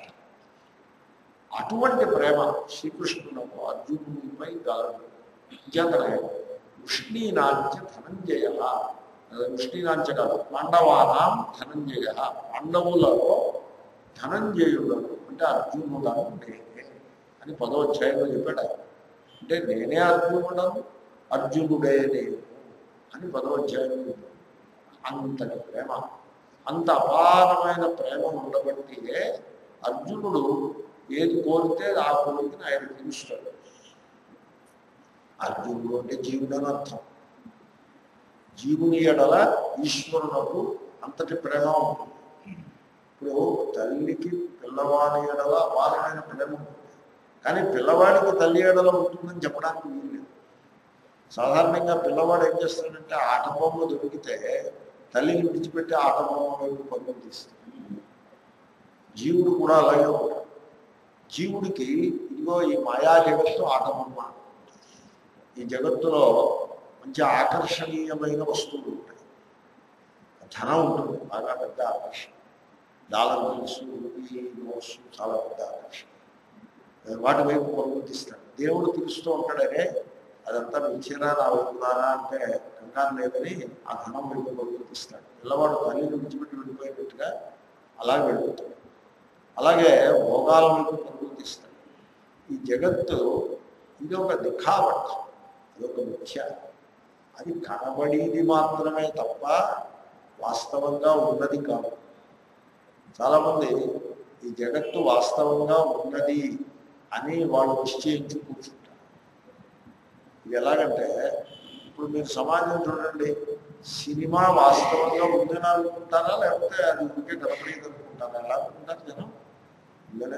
Speaker 1: అటువంటి ప్రేమ శ్రీకృష్ణులకు అర్జునుడిపై గలదు. చేతనే వృష్ణీనాంచ ధనంజయ, వృష్ణీనాంచ కాదు, పాండవానాం ధనంజయ, పాండవులలో ధనంజయులను అంటే అర్జునుడను నేనే అని పదో అధ్యాయంలో చెప్పాడు. అంటే నేనే అర్జునుడను, అర్జునుడే నేను అని పదో అధ్యాయంలో చెప్పాడు. అంతటి ప్రేమ, అంత అపారమైన ప్రేమ ఉండబట్టియే అర్జునుడు ఏది కోరితే ఆ కోరికని ఆయన తీరుస్తాడు. అర్జునుడు అంటే జీవుడు అని అర్థం. జీవుని ఎడల ఈశ్వరునకు అంతటి ప్రేమ ఉంటుంది. ఇప్పుడు తల్లికి పిల్లవాడి ఎడల అపారమైన ప్రేమ ఉంటుంది, కానీ పిల్లవాడికి తల్లి ఎడల ఉంటుందని చెప్పడానికి వీలు. సాధారణంగా పిల్లవాడు ఏం చేస్తాడంటే ఆట బొమ్మ దొరికితే తల్లిని విడిచిపెట్టి ఆట బొమ్మ వైపు పరుగులు తీస్తాడు. జీవుడు కూడా అలాగే ఉంటాడు. జీవుడికి ఇదిగో ఈ మాయా జగత్తు ఆట బొమ్మ. ఈ జగత్తులో మంచి ఆకర్షణీయమైన వస్తువులు ఉంటాయి, ధనం ఉంటుంది, బాగా పెద్ద ఆకర్షణ. డాలర్ బిల్స్, రూపీ నోట్స్ చాలా పెద్ద ఆకర్షణ. వాటి వైపు పరుగులు తీస్తాడు. దేవుడు పిలుస్తూ ఉంటాడనే అదంతా మించిరా నా వైపుదారా అంటే కంగారు లేదని ఆ ధనం వైపు పరుగులు తీస్తాడు. పిల్లవాడు తల్లిని విడిచిపెట్టి వెళ్ళిపోయేటట్టుగా అలా వెళ్ళిపోతాడు. అలాగే భోగాల వైపు పరుగులు తీస్తాడు. ఈ జగత్తు ఇది ఒక దిఖావట్, ఇది ఒక మిథ్య. అది కనబడేది మాత్రమే తప్ప వాస్తవంగా ఉన్నది కాదు. చాలామంది ఈ జగత్తు వాస్తవంగా ఉన్నది అని వాళ్ళు నిశ్చయించి కూర్చుంటారు. ఇది ఎలాగంటే ఇప్పుడు మీరు సమాజం చూడండి, సినిమా వాస్తవంగా ఉందని అనుకుంటారా, లేకపోతే అది ఉంటే కనపడేది అనుకుంటారా? ఎలా అనుకుంటారు జనం? ఉందనే.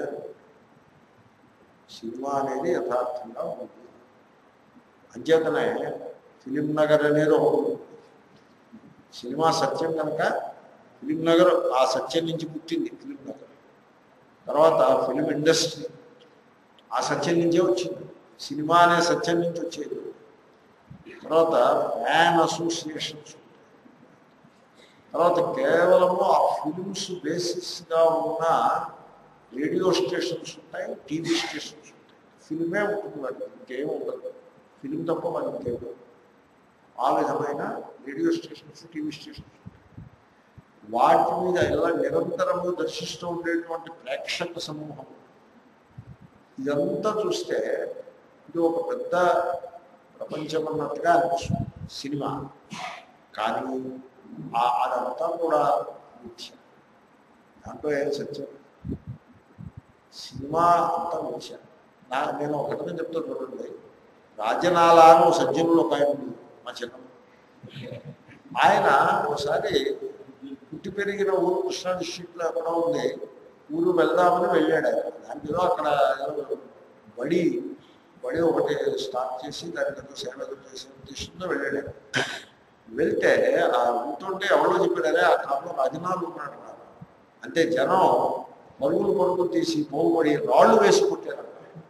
Speaker 1: సినిమా అనేది యథార్థంగా ఉంది. అంచేతనే ఫిలిం నగర్ అనేది ఒకటి. సినిమా సత్యం కనుక ఫిలిం నగర్ ఆ సత్యం నుంచి పుట్టింది. ఫిలిం నగర్ తర్వాత ఫిలిం ఇండస్ట్రీ ఆ సత్యం నుంచే వచ్చింది. సినిమా అనే సత్యం నుంచి వచ్చేది. తర్వాత ఫ్యాన్ అసోసియేషన్స్ ఉంటాయి. తర్వాత కేవలము ఆ ఫిలిమ్స్ బేసిస్గా ఉన్న రేడియో స్టేషన్స్ ఉంటాయి, టీవీ స్టేషన్స్ ఉంటాయి. ఫిల్మే ఉంటుంది వాడికి, ఇంకేం ఉండదు. ఫిలిం తప్ప వాడికి ఇంకేం. ఆ విధమైన రేడియో స్టేషన్స్, టీవీ స్టేషన్స్ ఉంటాయి. వాటి మీద ఇలా నిరంతరము దర్శిస్తూ ఉండేటువంటి ప్రేక్షక సమూహం. ఇదంతా చూస్తే ఇది ఒక పెద్ద ప్రపంచం అన్నట్టుగా అనిపిస్తుంది సినిమా. కానీ అదంతా కూడా మిథ్య. దాంట్లో ఏం సత్యం? సినిమా అంతా మిథ్య. నా నేను ఒకటిగా చెప్తా చూడండి. రాజనాల అని ఓ సజ్జనులు ఒక ఆయన ఉండేది మా చిన్న. ఆయన ఒకసారి పుట్టి పెరిగిన ఊరు కృష్ణా డిస్ట్రిక్ట్లో ఎక్కడో ఉంది, ఊరు వెళ్దామని వెళ్ళాడు ఆయన. దాంట్లో అక్కడ బడి బడి ఒకటి స్టార్ట్ చేసి దానికి ఏదో సేవ చేసే ఉద్దేశంతో వెళ్ళాడు ఆయన. వెళ్తే ఆ ఉంటుంటే ఎవరో చెప్పాడే ఆ కాలంలో రాజనాలు ఉన్నాడు. అంటే జనం పరుగులు పరుగులు తీసి పోగుబడి రాళ్ళు వేసి కొట్టారు.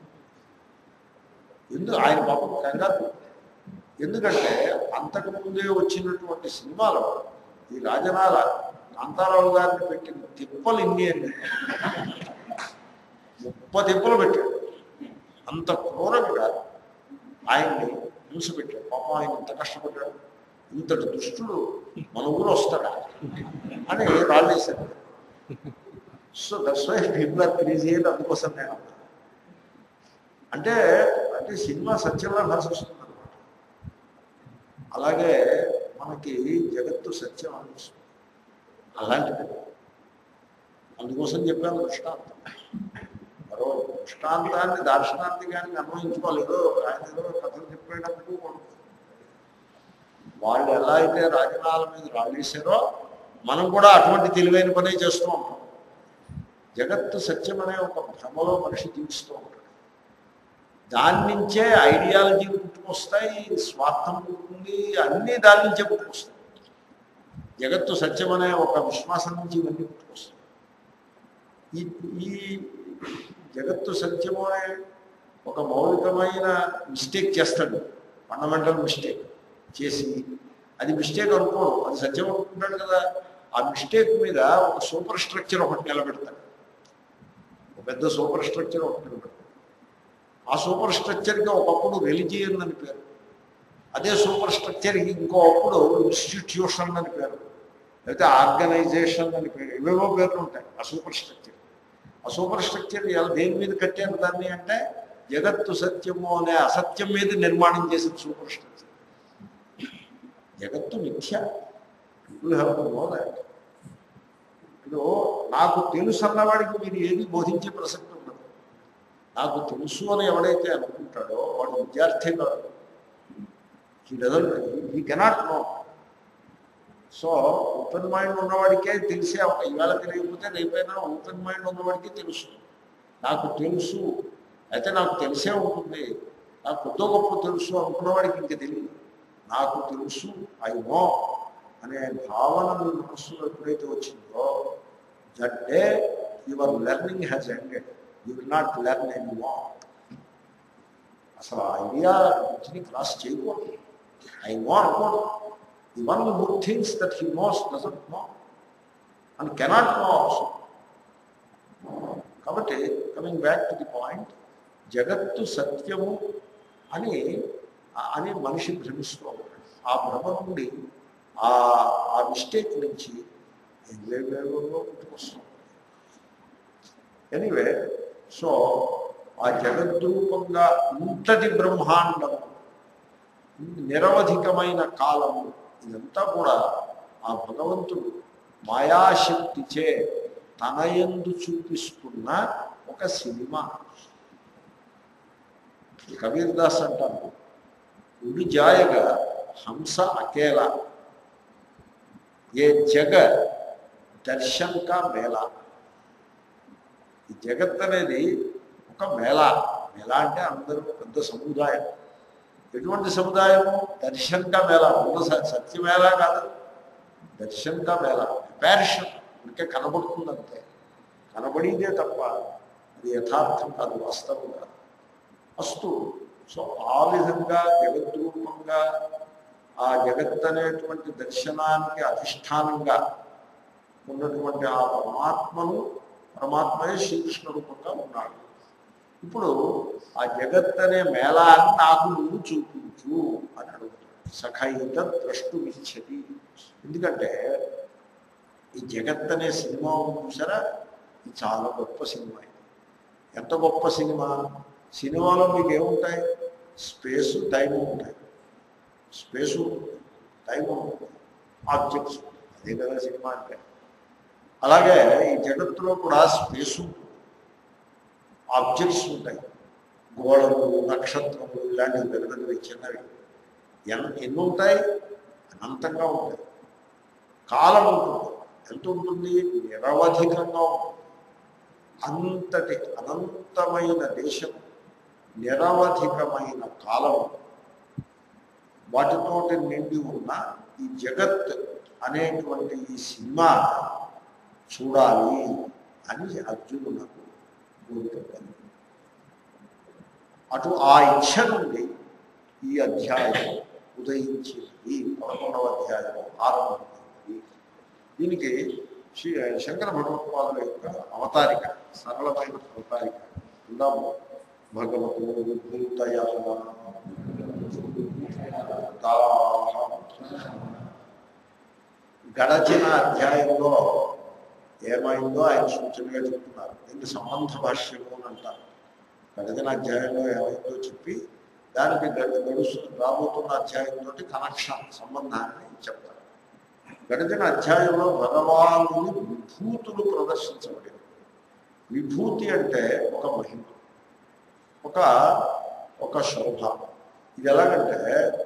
Speaker 1: ఎందుకు ఆయన పాపం కంగారు. ఎందుకంటే అంతకుముందే వచ్చినటువంటి సినిమాలో ఈ రాజనాల కాంతారావు గారిని పెట్టిన తిప్పలు ఇన్ని అని ముప్ప తిప్పలు పెట్టాడు. అంత క్రూరంగా ఆయన్ని హింస పెట్టాడు. పాపం ఆయన ఇంత కష్టపడ్డాడు, ఇంతటి దుష్టుడు మన ఊరు వస్తాడా అని రాళ్ళు వేశారు. So that's why people are crazy అని అందుకోసం నేను అంటే అంటే సినిమా సత్యంగా కలిసి వస్తుంది అనమాట. అలాగే మనకి జగత్తు సత్యం అనిపిస్తుంది. అలాంటిది అందుకోసం చెప్పాను దృష్టాంతం. మరో దృష్టాంతాన్ని దార్శనాంతికానికి అన్వయించుకోలేదు. ఆయన ఏదో కథలు చెప్పేటప్పుడు వాళ్ళు ఎలా అయితే రాజనాల మీద రాళ్ళేశారో మనం కూడా అటువంటి తెలివైన పనే చేస్తూ ఉంటాం. జగత్తు సత్యం అనే ఒక భ్రమలో మనిషి జీవిస్తూ ఉంటాడు. దాని నుంచే ఐడియాలజీలు పుట్టుకొస్తాయి, స్వార్థం పుట్టుకుంది, అన్నీ దాని నుంచే పుట్టుకొస్తాయి. జగత్తు సత్యం అనే ఒక విశ్వాసం నుంచి ఇవన్నీ పుట్టుకొస్తాయి. ఈ ఈ జగత్తు సత్యము అనే ఒక మౌలికమైన మిస్టేక్ చేస్తాడు, ఫండమెంటల్ మిస్టేక్ చేసి అది మిస్టేక్ అనుకోడు, అది సత్యం అనుకుంటాడు కదా. ఆ మిస్టేక్ మీద ఒక సూపర్ స్ట్రక్చర్ ఒకటి నిలబెడతాడు, ఒక పెద్ద సూపర్ స్ట్రక్చర్ ఒకటి నిలబెడతాడు. ఆ సూపర్ స్ట్రక్చర్కి ఒకప్పుడు రిలిజియన్ అని పేరు, అదే సూపర్ స్ట్రక్చర్కి ఇంకో అప్పుడు ఇన్స్టిట్యూషన్ అని పేరు, లేకపోతే ఆర్గనైజేషన్ అని పేరు, ఇవేవో పేర్లు ఉంటాయి. ఆ సూపర్ స్ట్రక్చర్ ఆ సూపర్ స్ట్రక్చర్ ఎలా దేని మీద కట్టారు దాన్ని అంటే జగత్తు సత్యము అనే అసత్యం మీద నిర్మాణం చేసిన సూపర్ స్ట్రక్చర్. జగత్తు మిథ్య. People have to know that. ఇప్పుడు నాకు తెలుసు అన్నవాడికి మీరు ఏది బోధించే ప్రసక్తి ఉండదు. నాకు తెలుసు అని ఎవడైతే అనుకుంటాడో వాడు విద్యార్థి కాదు. He doesn't he cannot know. So open mind ఉన్నవాడికే తెలిసే ఒక ఇవాళ తెలియకపోతే రేపైనా ఓపెన్ మైండ్ ఉన్నవాడికి తెలుసు. నాకు తెలుసు అయితే నాకు తెలిసే ఉంటుంది, నాకు కొద్ది గొప్ప తెలుసు అనుకున్నవాడికి ఇంక తెలియదు. నాకు తెలుసు, ఐ నో అనే భావన మీ మనస్సులో ఎప్పుడైతే వచ్చిందో that day your learning has ended. You will not learn any more. అసలు ఐడియా నుంచి క్రాస్ చేయకూడదు. ఐ నో అనుకోడు. The one who thinks that he knows doesn't know and cannot know also. కాబట్టి coming back to the point, జగత్తు సత్యము అని అని మనిషి భ్రమిస్తూ ఉంటాడు. ఆ భ్రమ నుండి ఆ ఆ మిస్టేక్ నుంచి ఎన్వేవేలో పుట్టుకొస్తాం. ఎనీవే, సో ఆ జగద్రూపంగా ఇంతటి బ్రహ్మాండం, నిరవధికమైన కాలము, ఇదంతా కూడా ఆ భగవంతుడు మాయాశక్తిచే తన యందు చూపిస్తున్న ఒక సినిమా. కబీర్ దాస్ అంటారు, ఉడి జాయగా హంస అకేలా ఏ జగ దర్శన్ కా మేళా. ఈ జగత్ అనేది ఒక మేళా. మేళా అంటే అందరూ పెద్ద సముదాయం. ఎటువంటి సముదాయము? దర్శన్ కా మేళా. ఉన్న సత్యమేళా కాదు, దర్శన్ కా మేళా. అపారిషన్ ఇంకే కనబడుతుందంతే, కనబడిదే తప్ప అది యథార్థం కాదు, వాస్తవం కాదు. అస్తు. సో ఆ విధంగా జగద్రూపంగా ఆ జగత్ అనేటువంటి దర్శనానికి అధిష్టానంగా ఉన్నటువంటి ఆ పరమాత్మను, పరమాత్మయే శ్రీకృష్ణ రూపంగా ఉన్నాడు. ఇప్పుడు ఆ జగత్ అనే మేళాన్ని నాకు నువ్వు చూపించు అని అడుగుతాడు. సఖైత ద్రష్టుమిచ్చతి. ఎందుకంటే ఈ జగత్ అనే సినిమా చూసారా, ఇది చాలా గొప్ప సినిమా. ఇది ఎంత గొప్ప సినిమా! సినిమాలో మీకు ఏముంటాయి? స్పేసు, టైము ఉంటాయి. Space, time, objects. అదే కదా సినిమా అంటే. అలాగే ఈ జగత్తులో కూడా స్పేసు, ఆబ్జెక్ట్స్ ఉంటాయి, గోళలు, నక్షత్రములు ఇలాంటివి పెద్ద పెద్దవి చిన్నవి ఎన్ ఎన్ని ఉంటాయి? అనంతంగా ఉంటాయి. కాలం ఉంటుంది. ఎంత ఉంటుంది? నిరవధికంగా ఉంటుంది. అంతటి అనంతమైన దేశం, నిరవధికమైన కాలం, వాటితోటి నిండి ఉన్న ఈ జగత్ అనేటువంటి ఈ సినిమా చూడాలి అని అర్జునులకు కోరుకుంటాను. అటు ఆ ఇచ్ఛ నుండి ఈ అధ్యాయం ఉదయించింది. పదకొండవ అధ్యాయం ఆరంభమైంది. దీనికి శ్రీ శంకర భగవత్పాదుల యొక్క అవతారిక, సరళమైన అవతారిక ఉందాము. భగవతో విభూతయ గడచిన అధ్యాయంలో ఏమైందో ఆయన సూచనగా చెప్తున్నారు. దీన్ని సంబంధ భాష్యము అని అంటారు. గడచిన అధ్యాయంలో ఏమైందో చెప్పి దానికి గడు గడుస్తు రాబోతున్న అధ్యాయంతో కనెక్షన్, సంబంధాన్ని చెప్తారు. గడిచిన అధ్యాయంలో భగవానుని విభూతులు ప్రదర్శించబడింది. విభూతి అంటే ఒక మహిమ, ఒక ఒక శోభ. ఇది ఎలాగంటే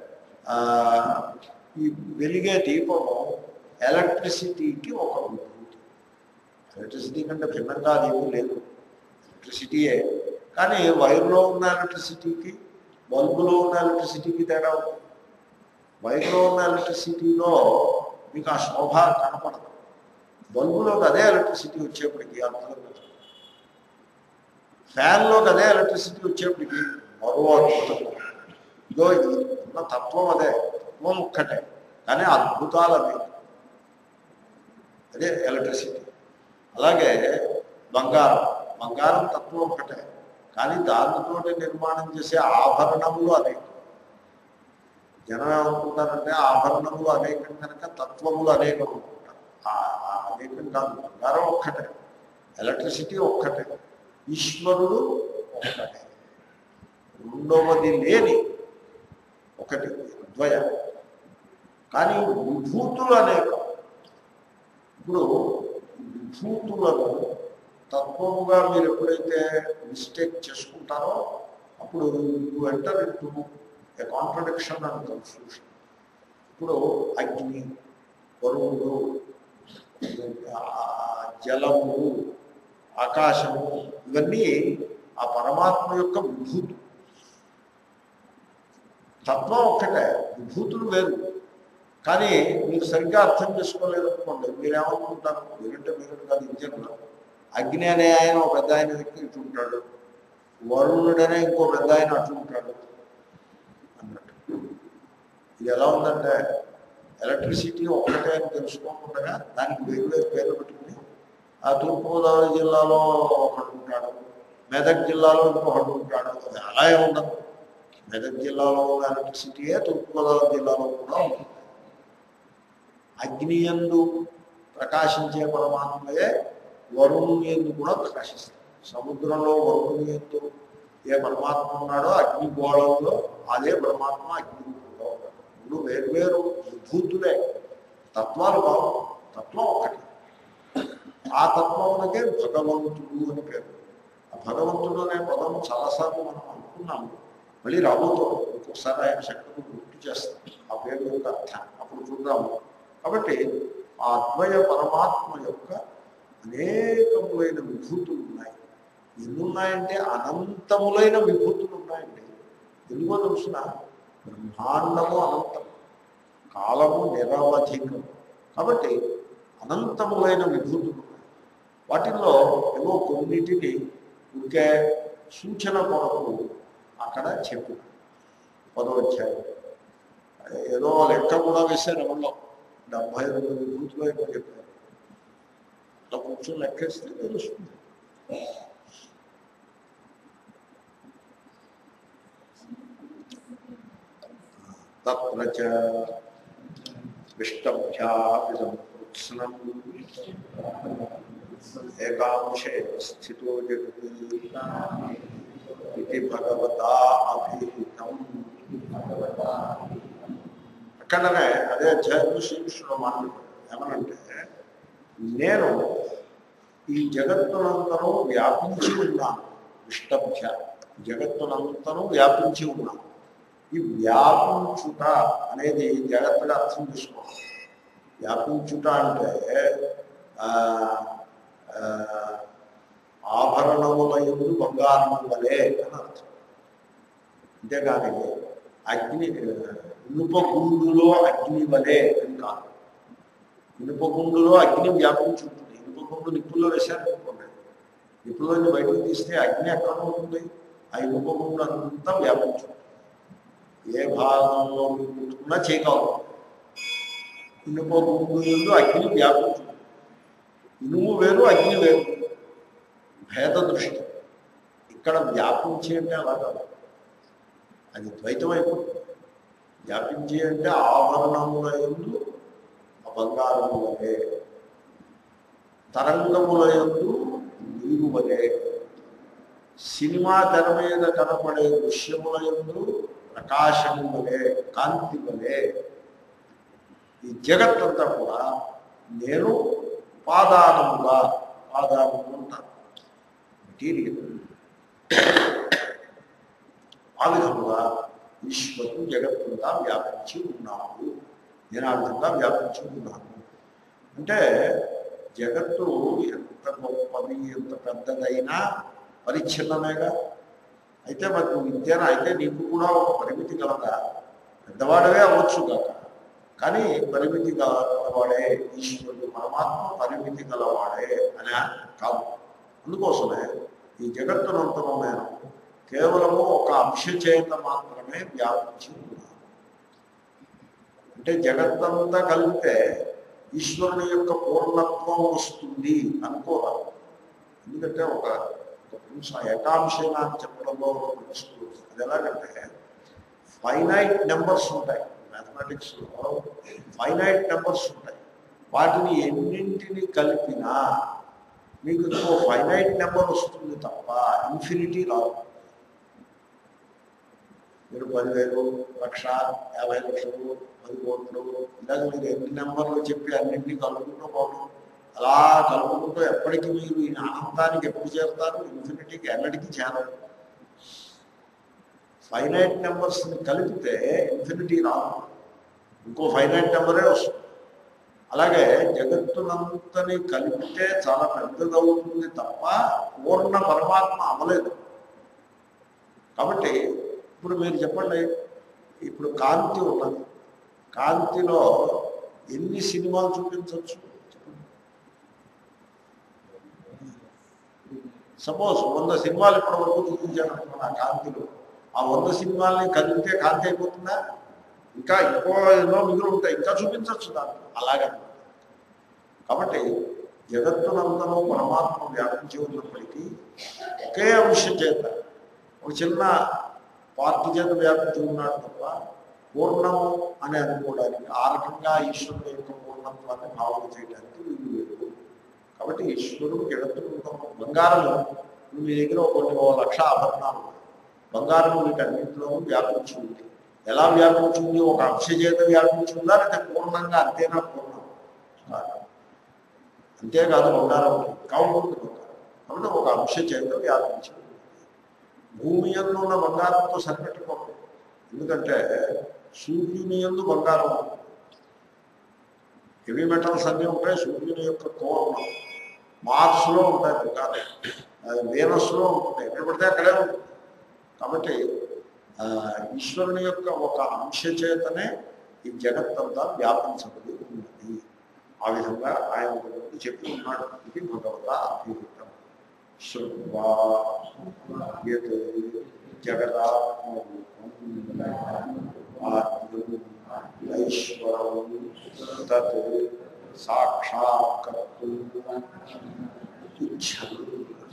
Speaker 1: ఈ వెలిగే దీపము ఎలక్ట్రిసిటీకి ఒక విభూతి. ఎలక్ట్రిసిటీ కంటే భిన్నంగా అదేమీ లేదు, ఎలక్ట్రిసిటీయే. కానీ వైర్లో ఉన్న ఎలక్ట్రిసిటీకి, బల్బులో ఉన్న ఎలక్ట్రిసిటీకి తేడా ఉంది. వైర్లో ఉన్న ఎలక్ట్రిసిటీలో మీకు ఆ శోభ కనపడదు. బల్బులోకి అదే ఎలక్ట్రిసిటీ వచ్చేప్పటికీ అద్భుతంగా, ఫ్యాన్లోకి అదే ఎలక్ట్రిసిటీ వచ్చేప్పటికి మరో అద్భుతంగా. ఇదో ఉన్న తత్వం అదే, తత్వం ఒక్కటే, కానీ అద్భుతాలు అవి. అదే ఎలక్ట్రిసిటీ. అలాగే బంగారం, బంగారం తత్వం ఒక్కటే, కానీ దానితో నిర్మాణం చేసే ఆభరణములు అనేకం. జనం ఏమనుకుంటారంటే ఆభరణములు అనేకం కనుక తత్వములు అనేకం అనుకుంటారు. అనేకం కాదు, బంగారం ఒక్కటే, ఎలక్ట్రిసిటీ ఒక్కటే, ఈశ్వరుడు ఒక్కటే, రెండవది లేని ఒకటి, అద్వయ. కానీ విభూతులు అనేకం. ఇప్పుడు విభూతులను తత్వముగా మీరు ఎప్పుడైతే మిస్టేక్ చేసుకుంటారో అప్పుడు you enter into a contradiction and confusion. ఇప్పుడు అగ్ని, వరుణుడు, జలము, ఆకాశము, ఇవన్నీ ఆ పరమాత్మ యొక్క విభూతులు. తత్వం ఒక్కటే, విభూతులు వేరు. కానీ మీరు సరిగ్గా అర్థం చేసుకోలేదనుకోండి, మీరేమనుకుంటారు? మీరంటే మీరు కాదు, ఇంజన్లో అగ్ని అనే ఆయన ఒక పెద్ద ఆయన ఇటు ఉంటాడు, వరుణుడనే ఇంకో పెద్ద ఆయన అటు ఉంటాడు అన్నట్టు. ఇది ఎలా ఉందంటే ఎలక్ట్రిసిటీ ఒక్కటే అని తెలుసుకోకుండా దానికి వేరు వేరు పేర్లు పెట్టుకుని ఆ తూర్పుగోదావరి జిల్లాలో ఒకడు ఉంటాడు, మెదక్ జిల్లాలో ఇంకొకడు ఉంటాడు. అది అలా ఉండదు. మెదక్ జిల్లాలో ఉన్న ఎలక్ట్రిసిటీయే తూర్పుగోదావరి జిల్లాలో కూడా ఉంటుంది. అగ్ని యందు ప్రకాశించే పరమాత్మయే వరుణుని యందు కూడా ప్రకాశిస్తాడు. సముద్రంలో వరుణుని యందు ఏ పరమాత్మ ఉన్నాడో అగ్నిగోళంలో అదే పరమాత్మ అగ్నిగోళంలో. రెండు వేర్వేరు విభూతులే, తత్వాలు కావు, తత్వం ఒకటి. ఆ తత్వమునకే భగవంతుడు అని పేరు. ఆ భగవంతుడు అనే పదం చాలాసార్లు మనం అనుకున్నాము, మళ్ళీ రాబోతాం. ఇంకొకసారి ఆయన శక్తిని గుర్తు చేస్తాం ఆ పేరు యొక్క అర్థం, అప్పుడు చూద్దాము. కాబట్టి ఆ అద్వయ పరమాత్మ యొక్క అనేకములైన విభూతులు ఉన్నాయి. ఎన్నున్నాయంటే అనంతములైన విభూతులు ఉన్నాయండి. ఎందుకో తెలుసిన, బ్రహ్మాండము అనంతం, కాలము నిరవధికం. కాబట్టి అనంతములైన విభూతులు ఉన్నాయి. వాటిల్లో ఏవో కొన్నిటిని ఇంకే సూచన కొరకు అక్కడ చెప్పు పదవచ్చాయి. ఏదో లెక్క కూడా వేశారు. ఎవరిలో డెబ్బై రెండు విభూతులు ఏమో చెప్పారు. అట్లా కూర్చొని లెక్కేస్తే తెలుస్తుంది. తత్రచ విష్టభ్యాం ఏకాంశే స్థితో జగతి ఇది భగవతా అభిహితం. అక్కడనే అదే అధ్యాయంలో శ్రీకృష్ణుడు మాట్లాడారు. ఏమనంటే, నేను ఈ జగత్తునందరూ వ్యాపించి ఉన్నాను. విష్టభ్య జగత్తునంతను వ్యాపించి ఉన్నాం. ఈ వ్యాపించుట అనేది జగత్తుగా అర్థం చేసుకోవాలి. వ్యాపించుట అంటే ఆభరణముల యందు బంగారము వలె అని అర్థం. అంతేగాని అగ్ని ఇనుపగుండులో అగ్ని వలె అని కాదు. ఇనుపగుండులో అగ్ని వ్యాపించుంటుంది. ఇనుపగుండు నిప్పుల్లో వేశారనుకోండి, నిప్పులోంచి బయటకు తీస్తే అగ్ని ఎక్కడ ఉంటుంది? ఆ ఇనుపగుండు అంతా వ్యాపించుంటుంది. ఏ భాగంలో ఉన్నా చేయగలరు. ఇనుపగుండు ఎందు అగ్ని వ్యాపించుంటుంది. ఇనుము వేరు, అగ్ని వేరు, భేద దృష్టి. ఇక్కడ వ్యాపించి అంటే అలా కాదు, అది ద్వైతం అయిపోతుంది. వ్యాపించి అంటే ఆభరణముల యందు బంగారము వలె, తరంగముల యందు నీరు వలె, సినిమా తెర మీద కనపడే దృశ్యముల యందు ప్రకాశము వలె, కాంతి వలె. ఈ జగత్తంతా కూడా నేను పాదానముగా, పాదానము ఉంటాను మెటీరియల్. ఆ విధముగా ఈశ్వరుడు జగత్తంతా వ్యాపించి ఉన్నాడు. నేను ఆ విధంగా వ్యాపించి ఉన్నాను అంటే జగత్తు ఎంత గొప్పది, ఎంత పెద్దదైనా పరిచ్ఛిన్నమేగా. అయితే మరి నువ్వు విద్యను అయితే నీకు కూడా ఒక పరిమితి కలదా? పెద్దవాడవే అవ్వచ్చు కాక, కానీ పరిమితి గలవాడే ఈశ్వరుడు, పరమాత్మ పరిమితి గలవాడే అని కాదు. అందుకోసమే ఈ జగత్తునంతరం నేను కేవలము ఒక అంశ చేత మాత్రమే వ్యాపించి ఉన్నాను. అంటే జగత్తంతా కలిపితే ఈశ్వరుని యొక్క పూర్ణత్వం వస్తుంది అనుకోవాలి. ఎందుకంటే ఒక ఏకాంశేనా అని చెప్పడంలో ప్రిన్సిపల్ అది ఎలాగంటే, ఫైనైట్ నెంబర్స్ ఉంటాయి మ్యాథమెటిక్స్లో, ఫైనైట్ నెంబర్స్ ఉంటాయి. వాటిని ఎన్నింటిని కలిపినా మీకు ఇంకో ఫైనైట్ నెంబర్ వస్తుంది తప్ప ఇన్ఫినిటీ రాదు. మీరు పదివేలు, లక్ష, యాభై లక్షలు, పది కోట్లు, ఇలాగ మీరు ఎన్ని నెంబర్లు చెప్పి అన్నింటినీ కలుపుకుంటూ పోవడం, అలా కలుపుకుంటూ ఎప్పటికీ మీరు ఈ అనంతానికి ఎప్పుడు చేరుతారు? ఇన్ఫినిటీకి ఎన్నటికీ చేరరు. ఫైనైట్ నెంబర్స్ని కలిపితే ఇన్ఫినిటీ రాదు, ఇంకో ఫైనైట్ నెంబరే వస్తుంది. అలాగే జగత్తునంతని కలిపితే చాలా పెద్దదవుతుంది తప్ప పూర్ణ పరమాత్మ అవ్వలేదు. కాబట్టి ఇప్పుడు మీరు చెప్పండి, ఇప్పుడు కాంతి ఉన్నది, కాంతిలో ఎన్ని సినిమాలు చూపించవచ్చు? సపోజ్ వంద సినిమాలు ఇప్పటి వరకు చూపించాను అనుకున్నా కాంతిలో, ఆ వంద సినిమాలని కలిపితే కాంతి అయిపోతుందా? ఇంకా ఇంకో ఎన్నో మిగులు ఉంటాయి, ఇంకా చూపించవచ్చు దాన్ని. అలాగే కాబట్టి జగత్తునంతలో పరమాత్మ వ్యాపించి ఉన్నప్పటికీ ఒకే అంశం చేత, ఒక చిన్న పార్టీ చేత వ్యాపించి ఉన్నాడు తప్ప పూర్ణము అని అనుకోవడానికి, ఆ రకంగా ఈశ్వరుడు యొక్క పూర్ణత్వాన్ని భావన చేయడానికి వీలు లేదు. కాబట్టి ఈశ్వరుడు జగత్తును బంగారము, మీ దగ్గర కొన్ని ఓ లక్ష ఆభరణాలు, బంగారం వీటన్నింటిలోనూ వ్యాపించి ఉంది. ఎలా వ్యాపించింది? ఒక అంశ చేత వ్యాపించిందా, లేకపోతే పూర్ణంగా అంతేనా? పూర్ణం అంతేకాదు, బంగారం ఇంకా ఉంటుంది బంగారం. కాబట్టి ఒక అంశ చేత వ్యాపించింది. భూమి యందు ఉన్న బంగారంతో సరిపెట్టుకోండి. ఎందుకంటే సూర్యుని యందు బంగారం ఉంటుంది, హెవీ మెటల్స్ అన్నీ ఉంటాయి. సూర్యుని యొక్క కోర్ మార్స్లో ఉంటాయి బంగారం, వీనస్లో ఉంటాయి, ఎక్కడ పడితే అక్కడే ఉంటుంది. కాబట్టి ఈశ్వరుని యొక్క ఒక అంశ చేతనే ఈ జగత్తంతా వ్యాపించబడి ఉన్నది. ఆ విధంగా ఆయన గురించి చెప్పి ఉన్నాడు. ఇది భగవత అభిహితం. శ్రుత్వా యత్ జగదాత్మరూపం ఐశ్వరం తత్ సాక్షాత్కర్తుం ఇచ్ఛతి.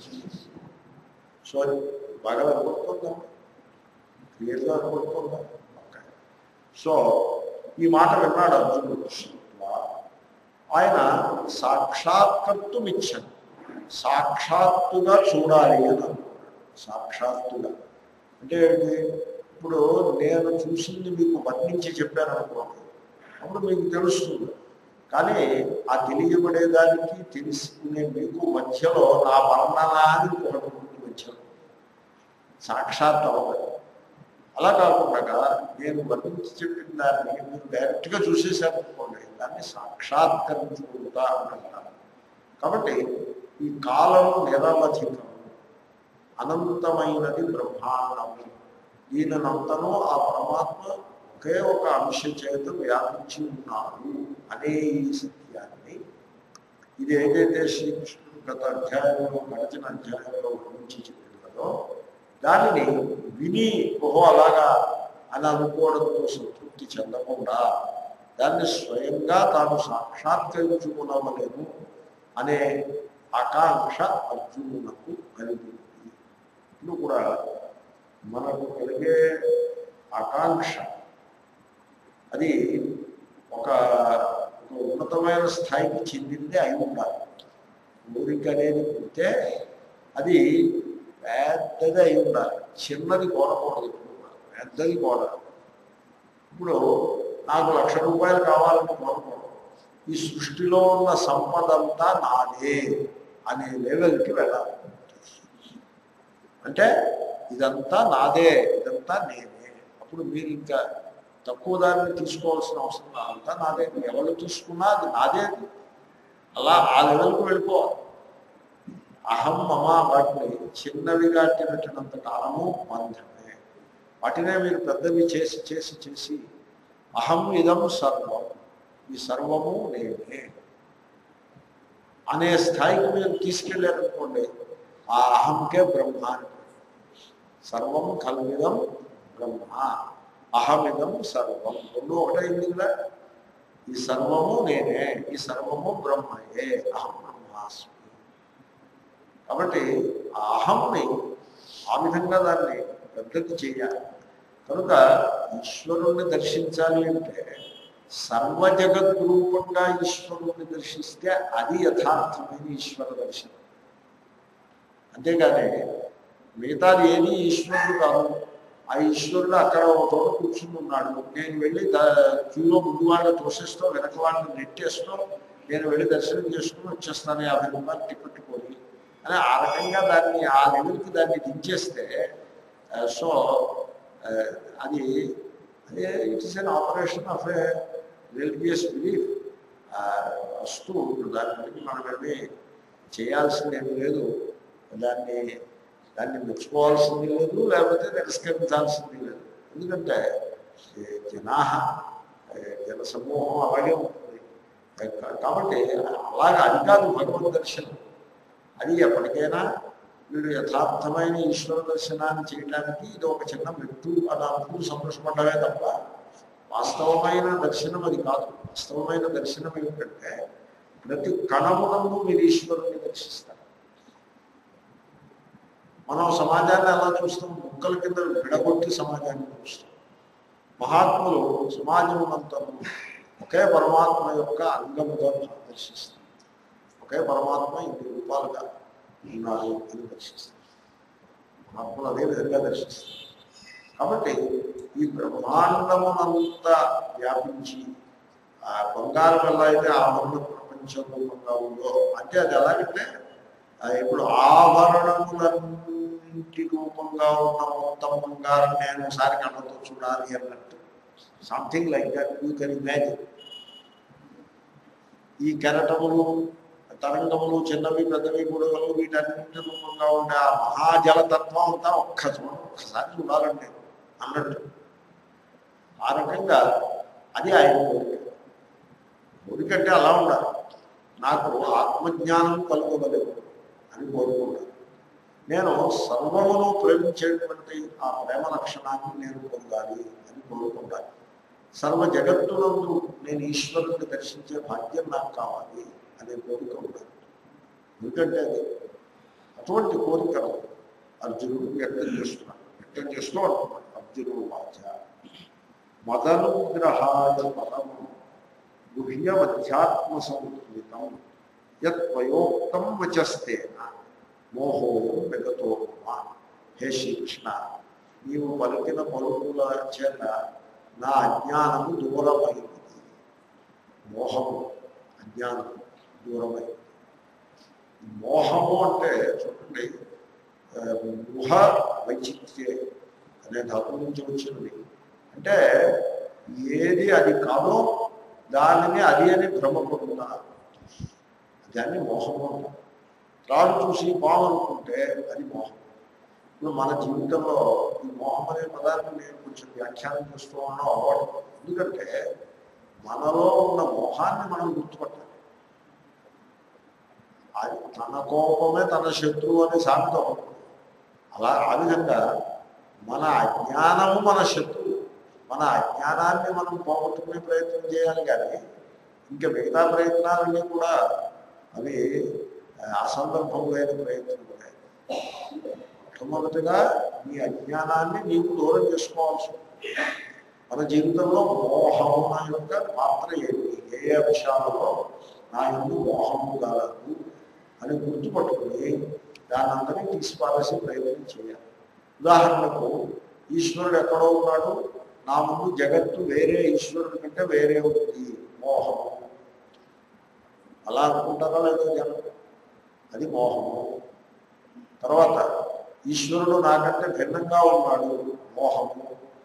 Speaker 1: సో బాగా అనుకుంటుందా? క్లియర్గా అనుకుంటుందా? సో ఈ మాట విన్నాడు అర్జునుడు. ఆయన సాక్షాత్కర్తుం ఇచ్ఛతి, సాక్షాత్తుగా చూడాలి అని అనుకున్నాడు. సాక్షాత్తుగా అంటే ఇప్పుడు నేను చూసింది మీకు వర్ణించి చెప్పాను అనుకోండి, అప్పుడు మీకు తెలుస్తుంది. కానీ ఆ తెలియబడేదానికి తెలుసుకునే మీకు మధ్యలో నా వర్ణన అని ఒకటి మధ్యలో సాక్షాత్ అవ్వదు. అలా కాకుండా నేను వర్ణించి చెప్పిన దాన్ని మీరు డైరెక్ట్గా చూసేసారనుకోండి, దాన్ని సాక్షాత్కరించుకుంటా అంటారు. కాబట్టి ఈ కాలము నిరవధికము, అనంతమైనది బ్రహ్మాండము. దీనంతను ఆ పరమాత్మ ఒకే ఒక అంశ చేత వ్యాపించి ఉన్నాడు అనే ఈ సత్యాన్ని, ఇది ఏదైతే శ్రీకృష్ణుడు గత అధ్యాయంలో గడిచిన అధ్యాయంలో గురించి చెప్పినదో దానిని విని ఓహో అలాగా అని అనుకోవడంతో సంతృప్తి చెందకుండా దాన్ని స్వయంగా తాను సాక్షాత్కరించుకునవలేము అనే ఆకాంక్ష అర్జునులకు కలిగింది. ఇప్పుడు కూడా మనకు కలిగే ఆకాంక్ష అది ఒక ఉన్నతమైన స్థాయికి చెందిందే అయి ఉండాలి. ఊరికి అనేది పుడితే అది పెద్దది అయి ఉండాలి, చిన్నది కోరకూడదు. పెద్దది కోరాలి. ఇప్పుడు నాకు లక్ష రూపాయలు కావాలని కోరకూడదు, ఈ సృష్టిలో ఉన్న సంపద అంతా నాదే అనే లెవెల్కి వెళ్ళాలి. అంటే ఇదంతా నాదే, ఇదంతా నేనే. అప్పుడు మీరు ఇంకా తక్కువ దాన్ని తీసుకోవాల్సిన అవసరం అంతా నాదే. ఎవరు తీసుకున్నా అది నాదే. అలా ఆ లెవెల్కి వెళ్ళిపోవాలి. అహం మమ వాటిని చిన్నవిగా పెట్టినంత కాలము బంధమే. వాటినే మీరు పెద్దవి చేసి చేసి చేసి అహం ఇదం సర్వం, ఈ సర్వము నేనే అనే స్థాయికి మీరు తీసుకెళ్ళారనుకోండి, ఆ అహంకే బ్రహ్మ. సర్వం కల్విదం బ్రహ్మ, అహమిదం సర్వం. రెండు ఒకటైంది కదా. ఈ సర్వము నేనే, ఈ సర్వము బ్రహ్మయే, అహం బ్రహ్మాస్మి. కాబట్టి ఆ అహంని ఆ విధంగా దాన్ని పెద్దది చేయాలి. కనుక ఈశ్వరుణ్ణి దర్శించాలి అంటే సర్వజగద్రూపంగా ఈశ్వరుణ్ణి దర్శిస్తే అది యథార్థమైన ఈశ్వర దర్శనం. అంతేగాని మిగతాది ఏది ఈశ్వరుడు కాదు. ఆ ఈశ్వరుడు అక్కడ ఒక చోట కూర్చుని ఉన్నాడు, నేను వెళ్ళి క్యూలో ముందు వాళ్ళని తోసేస్తూ వెనక వాళ్ళని నెట్టేస్తూ నేను వెళ్ళి దర్శనం చేసుకుని వచ్చేస్తాను యాభై రూపాయలు టికెట్ కొని అని ఆ రకంగా దాన్ని ఆ లెవెల్కి దాన్ని దించేస్తే, సో అది అదే it is an operation of a religious belief. వస్తూ దాని గురించి మనం ఏమి చేయాల్సిందేమీ లేదు, దాన్ని దాన్ని మెచ్చుకోవాల్సింది లేదు, లేకపోతే తిరస్కరించాల్సింది లేదు. ఎందుకంటే జనా జన సమూహం అలాగే ఉంటుంది. కాబట్టి అలాగే అది కాదు భగవద్ దర్శనం. అది ఎప్పటికైనా వీడు యథార్థమైన ఈశ్వర దర్శనాన్ని చేయడానికి ఇది ఒక చిన్న మెట్టు అని అనుకుని సంతోషపడ్డమే తప్ప వాస్తవమైన దర్శనం అది కాదు. వాస్తవమైన దర్శనం ఏమిటంటే ప్రతి కణమునందు మీరు ఈశ్వరుని దర్శిస్తారు. మనం సమాజాన్ని ఎలా చూస్తాం? ముక్కల కింద విడగొట్టి సమాజాన్ని చూస్తాం. మహాత్ములు సమాజం అంతా ఒకే పరమాత్మ యొక్క అంగముగా దర్శిస్తారు. ఒకే పరమాత్మ ఇన్ని రూపాలుగా ఉన్నారు అని దర్శిస్తారు. మహాత్ములు అదే విధంగా దర్శిస్తారు. కాబట్టి ఈ బ్రహ్మాండమునంతా వ్యాపించి ఆ బంగారం ఎలా అయితే ఆభరణ ప్రపంచ రూపంగా ఉందో, అంటే అది ఎలాగంటే ఇప్పుడు ఆభరణములన్నింటి రూపంగా ఉన్న మొత్తం బంగారం నేను ఒకసారి కళ్ళతో చూడాలి అన్నట్టు, something like that you can imagine. ఈ కెరటములు తరంగములు చిన్నవి పెద్దవి గుడగలు వీటన్నింటి రూపంగా ఉండే ఆ మహాజలతత్వం అంతా ఒక్క చూడ ఒక్కసారి చూడాలండి అన్నట్టు. ఆ రకంగా అది ఆయన కోరిక. కోరికంటే అలా ఉండాలి. నాకు ఆత్మజ్ఞానం కలుగలేదు అని కోరుకుంటాను. నేను సర్వమును ప్రేమించేటువంటి ఆ ప్రేమ లక్షణాన్ని నేను పొందాలి అని కోరుకుంటాను. సర్వ జగత్తునందు నేను ఈశ్వరుని దర్శించే భాగ్యం నాకు కావాలి అనే కోరిక ఉండాలి. ఎందుకంటే అది అటువంటి కోరికను అర్జునుడు వ్యక్తం చేస్తున్నాడు. వ్యక్తం చేస్తూ అంటున్నాడు. అర్జునుడు వాచ మదనుగ్రహాయ పరము గుహ్యమధ్యాత్మ సంస్కృతం యత్వయోక్తం వచస్తేన మోహోయం విగతో మమ. హే శ్రీకృష్ణ, నీవు పలికిన పలుకుల చేత నా అజ్ఞానము దూరమైంది. మోహము అజ్ఞానము దూరమైంది. మోహము అంటే చూడండి, ఊహ వైచిత్యే అనే ధాతువు నుంచి వచ్చినది. అంటే ఏది అది కాదో దానిని అది అని భ్రమపడుతున్నా, దాన్ని మోహము అంటారు. త్రాడు చూసి పాము అనుకుంటే అది మోహం. ఇప్పుడు మన జీవితంలో ఈ మోహం అనే పదాన్ని నేను కొంచెం వ్యాఖ్యానం చేస్తూ ఉన్నాం అవ్వడం. ఎందుకంటే మనలో ఉన్న మోహాన్ని మనం గుర్తుపట్టాలి. అది తన కోపమే తన శత్రువు అనే సామెత ఒకటి. అలా ఆ విధంగా మన అజ్ఞానము మన శత్రువు. మన అజ్ఞానాన్ని మనం పోగొట్టుకునే ప్రయత్నం చేయాలి, కానీ ఇంకా మిగతా ప్రయత్నాలన్నీ కూడా అవి అసందర్భములైన ప్రయత్నం ఉన్నాయి. మొట్టమొదటిగా నీ అజ్ఞానాన్ని నీకు దూరం చేసుకోవాల్సి ఉంటుంది. మన జీవితంలో మోహము యొక్క పాత్ర ఏంటి, ఏ ఏ విషయాలలో నా ఎందు మోహము కాదు అని గుర్తుపట్టుకుని దాని అందరినీ తీసిపారేసి ప్రయత్నం చేయాలి. ఉదాహరణకు ఈశ్వరుడు ఎక్కడో ఉన్నాడు, నా ముందు జగత్తు వేరే ఈశ్వరుడి కంటే వేరే ఉంది, మోహము. అలా అనుకుంటారా లేదా జనం? అది మోహము. తర్వాత ఈశ్వరుడు నాకంటే భిన్నంగా ఉన్నాడు, మోహము.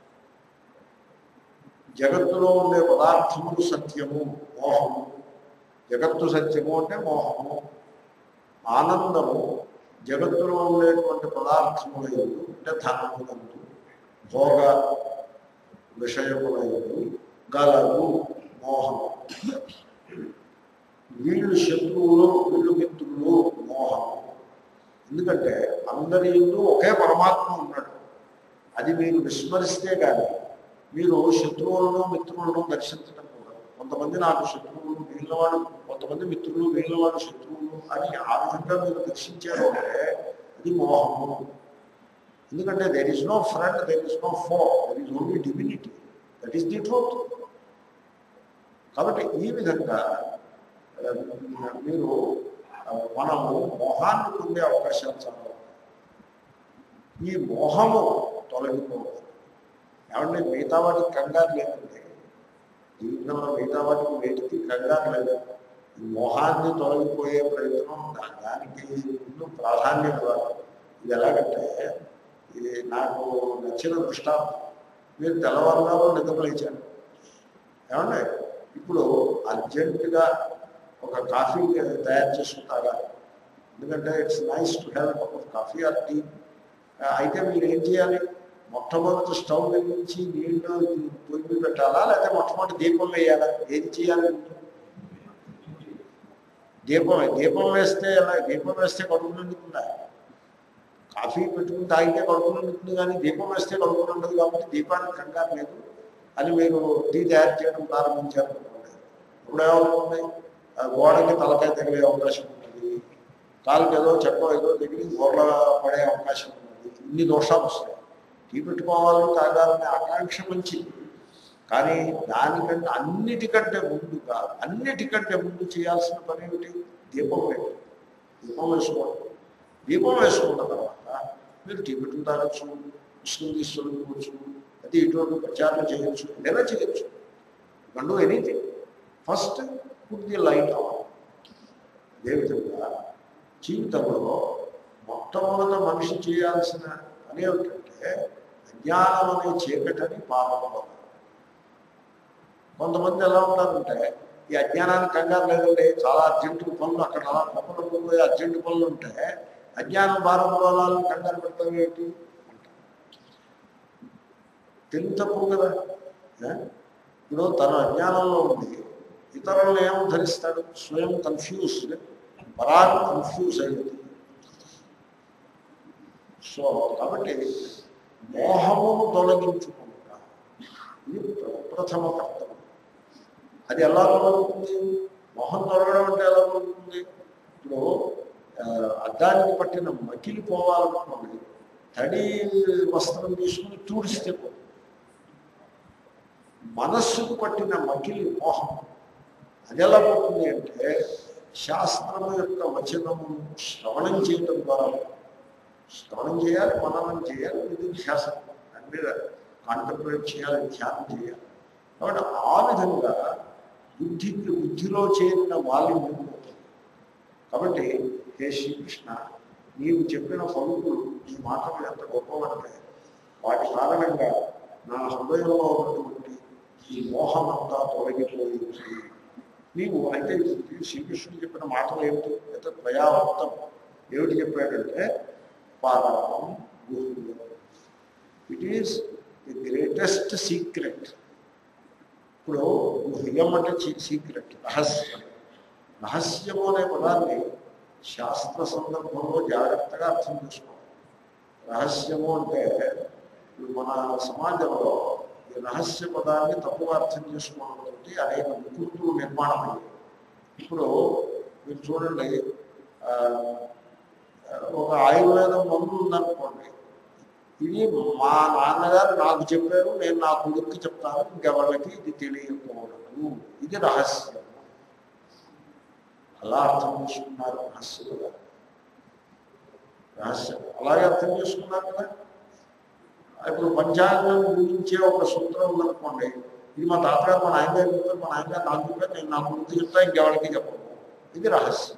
Speaker 1: జగత్తులో ఉండే పదార్థములు సత్యము, మోహము. జగత్తు సత్యము అంటే మోహము. ఆనందము జగత్తులో ఉండేటువంటి పదార్థములు అంటే ధనములందు భోగ విషయములందు గలవు, మోహము. వీళ్ళు శత్రువులు, వీళ్ళు మిత్రులు, మోహము. ఎందుకంటే అందరి యందు ఒకే పరమాత్మ ఉన్నాడు. అది మీరు విస్మరిస్తే కానీ మీరు శత్రువులను మిత్రులను దర్శించడం కూడా. కొంతమంది నాకు శత్రువులు వీళ్ళవాడు, కొంతమంది మిత్రులు వీళ్ళవాడు శత్రువులు అని ఆ విధంగా మీరు దర్శించారు అంటే అది మోహము. ఎందుకంటే there is no friend, there is no foe, there is only divinity, that is the truth. కాబట్టి ఈ విధంగా మీరు మనము మోహాన్ని పొందే అవకాశాలు చాలా. ఈ మోహము తొలగిపోవాలి. ఏమంటే మిగతా వాటికి కంగారు లేదండి. జీవితంలో మిగతా వాటికి వేటికి కంగారు లేదు. ఈ మోహాన్ని తొలగిపోయే ప్రయత్నం దానికి ముందు ప్రాధాన్యం ఇవ్వాలి. ఇది ఎలాగంటే, ఇది నాకు నచ్చిన దృష్టాంతం. మీరు తెల్లవారులో నిద్రలేచారు ఏమంటే, ఇప్పుడు అర్జెంటుగా ఒక కాఫీ తయారు చేసుకుంటారా? ఎందుకంటే it's nice to have a cup of coffee or tea. అయితే మీరు ఏం చేయాలి? మొట్టమొదటి స్టవ్ వెలిగించి నీళ్లు పొయ్యి పెట్టాలా, లేకపోతే మొట్టమొదటి దీపం వేయాలా? ఏది చేయాలి? దీపం దీపం వేస్తే ఎలా? దీపం వేస్తే కడుపు నిండుతుందా? కాఫీ పెట్టుకుని తాగితే కడుపు నిండుతుంది, కానీ దీపం వేస్తే కడుపు నిండదు. కాబట్టి దీపానికి కంగారు లేదు అని మీరు టీ తయారు చేయడం ప్రారంభించారు అనుకోండి. ఇప్పుడు ఏమవుతుంది? గోడకి తలకాయ తగిలే అవకాశం ఉంటుంది, కాలుకి ఏదో చెక్క ఏదో తగిలి గోడ పడే అవకాశం ఉంటుంది. ఇన్ని దోషాలు వస్తాయి. టీ పెట్టుకోవాలని తాగాలనే ఆకాంక్ష మంచిది, కానీ దానికంటే అన్నిటికంటే ముందుగా అన్నిటికంటే ముందు చేయాల్సిన పని ఏమిటి? దీపం వేయాలి. దీపం వేసుకోవాలి. దీపం వేసుకున్న తర్వాత మీరు టీ పెట్టుకుని తాగొచ్చు, పుస్తకం తీసుకొచ్చు, అది ఇటువంటి ప్రచారం చేయొచ్చు, లేదా చేయొచ్చు. గండు anything. First put the light on. అదేవిధంగా జీవితంలో మొట్టమొదట మనిషి చేయాల్సిన పని ఏమిటంటే అజ్ఞానం అనే చీకటిని పాల్గొనాలి. కొంతమంది ఎలా ఉంటారంటే, ఈ అజ్ఞానానికి కంగారు లేదండి, చాలా అర్జెంటు పనులు అక్కడ అలా పక్కన పోయి అర్జెంటు పనులు ఉంటే అజ్ఞానం భారతవాళ్ళని కంగారు పెడతాం ఏంటి అంటారు. తెలివి తప్పు కదా. ఇప్పుడు తన అజ్ఞానంలో ఉండి ఇతరులను ఏమో ధరిస్తాడు, స్వయం కన్ఫ్యూజ్డ్, పరాగ్ కన్ఫ్యూజ్ అయింది. సో కాబట్టి మోహమును తొలగించుకుంటా ఇది ప్రథమ కర్తవ్యం. అది ఎలా తొలగుతుంది? మోహం తొలగడం అంటే ఎలా తొలగుతుంది? ఇప్పుడు అద్దానికి పట్టిన మకిలి పోవాలనుకోండి, తడి వస్త్రం తీసుకుని తూడిస్తే పోతుంది. మనస్సుకు పట్టిన మకిలి మోహం అది ఎలా పోతుంది అంటే శాస్త్రము యొక్క వచనమును శ్రవణం చేయటం ద్వారా. శ్రవణం చేయాలి, మననం చేయాలి, నిధిధ్యాసం దాని మీద కాంటంప్లేట్ చేయాలి, ధ్యానం చేయాలి. కాబట్టి ఆ విధంగా బుద్ధికి బుద్ధిలో చేరిన మాలిన్యం పోతుంది. కాబట్టి హే శ్రీకృష్ణ, నీవు చెప్పిన పలుకులు ఈ మాటలు ఎంత గొప్పవంటే వాటి కారణంగా నా హృదయంలో ఉన్నటువంటి ఈ మోహమంతా తొలగిపోయింది. నీవు అయితే శ్రీకృష్ణుడు చెప్పిన మాటలు ఏమిటి ఎంత త్వయావృతం ఏమిటి చెప్పాడంటే పరమం గుహ్యం. It is the greatest secret. ఇప్పుడు గుహ్యం అంటే సీక్రెట్, రహస్యం. రహస్యము అనే పదాన్ని శాస్త్ర సందర్భంలో జాగ్రత్తగా అర్థం చేసుకోవాలి. రహస్యము అంటే ఇప్పుడు మన సమాజంలో ఈ రహస్య పదాన్ని తప్పుగా అర్థం చేసుకోవడంతో అనేక వికృతులు నిర్మాణం అయ్యాయి. ఇప్పుడు మీరు చూడండి, ఒక ఆయుర్వేదం మందు ఉందనుకోండి, ఇది మా నాన్నగారు నాకు చెప్పారు, నేను నా కొడుక్కి చెప్తాను, ఇంకెవరికి ఇది తెలియకూడదు, ఇది రహస్యం. అలా అర్థం చేసుకున్నారు రహస్యంగా. రహస్యం అలాగే అర్థం చేసుకున్నారు కదా. ఇప్పుడు పంచాంగం గురించే ఒక సూత్రం ఉందనుకోండి, ఇది మా తాతగారు మా నాయనగారు చెప్తారు, మా నాయనగారు నాకు చెప్పారు, నేను నా కొడుకు చెప్తా, ఇంకెవరికి చెప్పను, ఇది రహస్యం.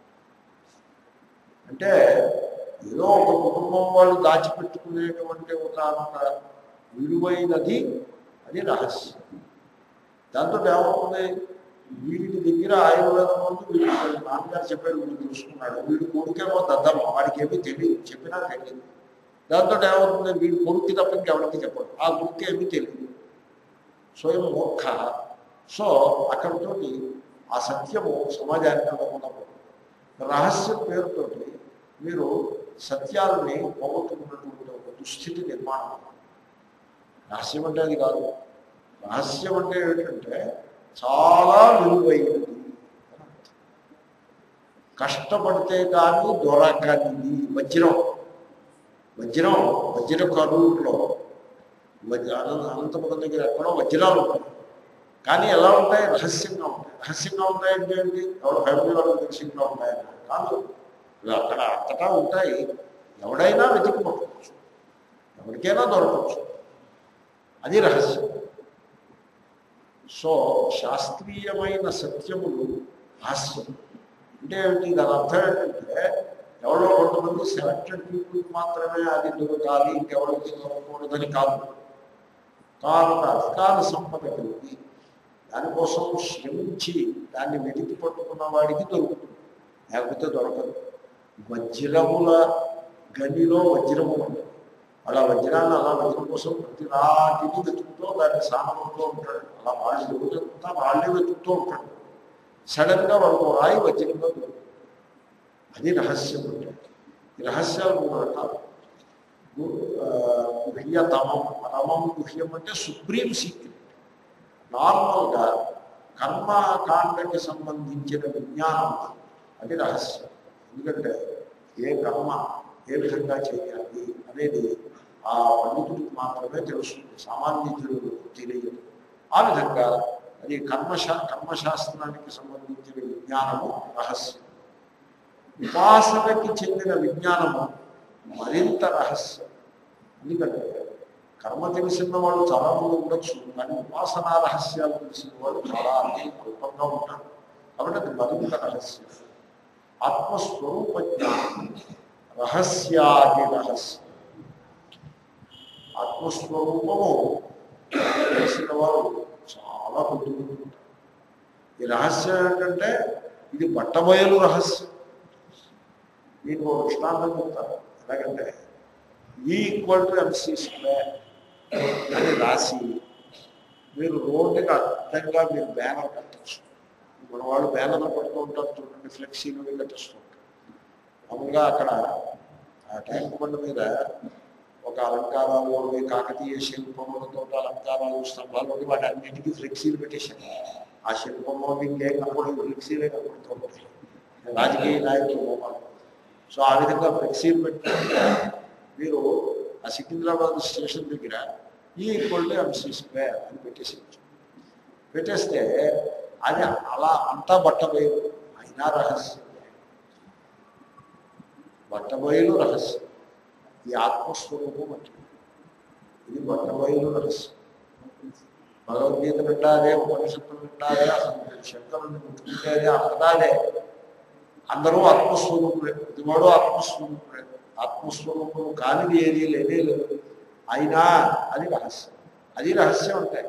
Speaker 1: అంటే ఏదో ఒక కుటుంబం వాళ్ళు దాచిపెట్టుకునేటువంటి ఒక విలువైనది, అది రహస్యం. దాంతో ఏమవుతుంది, వీడి దగ్గర ఆయుర్వేదం ముందు వీడి నాన్నగారు చెప్పాడు, వీడు చూసుకున్నాడు, వీడి కొడుకేమో దద్దమ్మ, వాడికి ఏమీ తెలియదు, చెప్పినా తెలియదు. దాంతో ఏమవుతుంది, వీడి కొడుక్కి తప్ప ఇంకెవరికి చెప్పడు, ఆ కొడుకు ఏమీ తెలియదు, స్వయం మూర్ఖ. సో అక్కడితో ఆ సత్యము సమాజానికి అనుకున్నప్పుడు రహస్యం పేరుతోటి మీరు సత్యాలని పోగొట్టుకున్నటువంటి ఒక దుస్థితి నిర్మాణం. రహస్యం అంటే అది కాదు. రహస్యం అంటే ఏమిటంటే చాలా విలువైనది, కష్టపడితే కానీ దొరకనిది. వజ్రం వజ్రం వజ్ర కరువులో వజ్ర అనంతపురం దగ్గర ఎక్కడో వజ్రాలు ఉంటాయి, కానీ ఎలా ఉంటాయి, రహస్యంగా ఉంటాయి. రహస్యంగా ఉంటాయంటే ఏంటి, ఎవరు ఫ్యామిలీ వాళ్ళకి రహస్యంగా ఉంటాయని కాదు, అక్కడ అంతటా ఉంటాయి. ఎవడైనా వెతికి పట్టవచ్చు, ఎవరికైనా దొరకవచ్చు, అది రహస్యం. సో శాస్త్రీయమైన సత్యములు రహస్యం అంటే ఏమిటి, దాని అర్థం ఏంటంటే ఎవరో కొంతమంది సెలెక్టెడ్ పీపుల్కి మాత్రమే అది దొరకాలి, ఇంకెవరికి దొరకకూడదని కాదు. కారణ అధికార సంపద కలిగి దానికోసం శ్రమించి దాన్ని వెతికి పట్టుకున్న వాడికి దొరుకుతుంది, లేకపోతే దొరకదు. వజ్రముల గనిలో వజ్రము ఉంటుంది, అలా వజ్రాన్ని అలా వజ్రం కోసం ప్రతి రాటిని వెతుకుతూ దాన్ని సానముతూ ఉంటాడు. అలా వాళ్ళు ఎవరుతా వాళ్ళే వెతుకుతూ ఉంటాడు. సడన్గా వాళ్ళకు రాయి వజ్రంగా దొరుకుతుంది, అది రహస్యం అంటే. ఈ రహస్యాలు మూడు రకాలు. గుహ్యతమం, పరమం గుహ్యం అంటే సుప్రీం సీక్రెట్. నార్మల్గా కర్మకాండకి సంబంధించిన విజ్ఞానం అది రహస్యం. ఎందుకంటే ఏ కర్మ ఏ విధంగా చేయాలి అనేది ఆ పండితుడికి మాత్రమే తెలుస్తుంది, సామాన్యుడు తెలియదు. ఆ విధంగా అది కర్మశా కర్మశాస్త్రానికి సంబంధించిన విజ్ఞానము రహస్యం. ఉపాసనకి చెందిన విజ్ఞానము మరింత రహస్యం. ఎందుకంటే కర్మ తెలిసిన వాళ్ళు చాలా మంది ఉండొచ్చు, కానీ ఉపాసనా రహస్యాలు తెలిసిన వాళ్ళు చాలా అల్పంగా ఉంటారు. కాబట్టి అది మరింత రహస్యం. ఆత్మస్వరూప జ్ఞానం రహస్యాది రహస్యం. ఆత్మస్వరూపము తెలిసిన వారు చాలా పొద్దుకుంటుంటారు. ఈ రహస్యం ఏంటంటే ఇది బట్టబయలు రహస్యం. నేను ఒక దృష్టాంతం చెప్తాను. ఎలాగంటే ఈ ఈక్వల్ టు ఎంసీ స్క్వేర్ అని రాసి మీరు రోడ్డుకి అర్థంగా మీరు బ్యానర్ కట్టచ్చు. మన వాళ్ళు బ్యానర్లు పడుతూ ఉంటారు చూడండి, ఫ్లెక్సీలు కట్టేస్తూ ఉంటారు. మామూలుగా అక్కడ ఆ ట్యాంక్ బండ్ మీద ఒక అలంకారాలు, కాకతీయ శిల్పములతో అలంకారాలు, స్తంభాలు, వాటి అన్నింటికీ ఫ్లెక్సీలు పెట్టేశారు. ఆ శిల్పంలో ఇంకేం కనపడదు, ఫ్లెక్సీలే కనపడుతూ ఉంటాయి, రాజకీయ నాయకులు బొమ్మలు. సో ఆ విధంగా ఫ్లెక్సీలు పెట్టి మీరు ఆ సికింద్రాబాద్ స్టేషన్ దగ్గర ఈ ఈక్వల్ టు ఎంసీ స్క్వేర్ అని పెట్టేసేయచ్చు. పెట్టేస్తే అది అలా అంతా బట్టబయలు, అయినా రహస్యం. బట్టబయలు రహస్యం. ఈ ఆత్మస్వరూపం అంటే ఇది బట్టబయలు రహస్యం. భగవద్గీత వింటారే, ఉపనిషత్తులు వింటారే, అసలు శంకరుని ముట్టుకుంటేనే అంతదానే అందరూ ఆత్మస్వరూపులే, ప్రతివాడు ఆత్మస్వరూపులే. ఆత్మస్వరూపం కానిది ఏది లేనే లేదు. అయినా అది రహస్యం. అది రహస్యం అంటే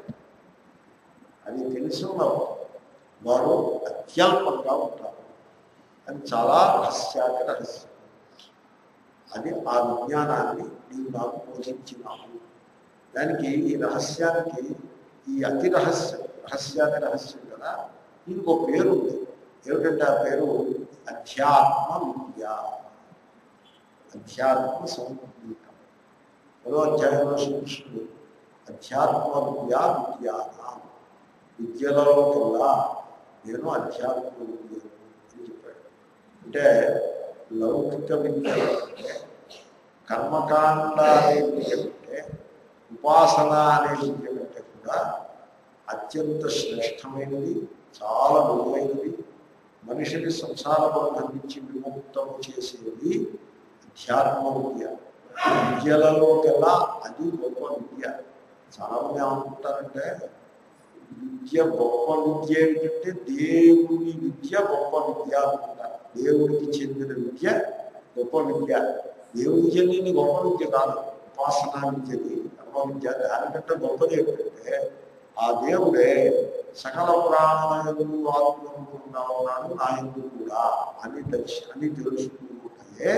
Speaker 1: అది తెలుసున్న వారు అత్యల్పంగా ఉంటారు. అది చాలా రహస్యాన్ని రహస్యం. అది ఆ విజ్ఞానాన్ని నీవు నాకు బోధించినావు. దానికి ఈ రహస్యానికి ఈ అతి రహస్యం, రహస్యాన్ని రహస్యం కదా, దీనికి ఒక పేరు ఉంది. ఏమిటంటే ఆ పేరు అధ్యాత్మ విద్య. అధ్యాత్మ సంగీతం. మరో అధ్యాయంలో శ్రీకృష్ణుడు అధ్యాత్మ విద్యా విద్యానం, విద్యలలో కల్లా నేను అధ్యాత్మ విద్య అని చెప్పాడు. అంటే లౌకిక విద్య అంటే, కర్మకాండ అనే విద్య కంటే, ఉపాసన అనే విద్య కంటే కూడా అత్యంత శ్రేష్టమైనది, చాలా విలువైనది, మనిషిని సంసార బంధం నుంచి విముక్తము చేసేది అధ్యాత్మ విద్య. విద్యలలో కల్లా అది గొప్ప విద్య. చాలామంది ఏమనుకుంటారంటే విద్య గొప్ప విద్య ఏమిటంటే దేవుని విద్య గొప్ప విద్య అనుకుంటారు. దేవుడికి చెందిన విద్య గొప్ప విద్య. దేవుడికి చెందిన గొప్ప విద్య కాదు, ఉపాసనా విద్యది కర్మ విద్య. దానికంటే గొప్పది ఏమిటంటే ఆ దేవుడే సకల ప్రాణాలను ఆత్మరూపంగా ఉన్నాడు, నా యందు కూడా అని తెలిసి అని తెలుసుకుంటే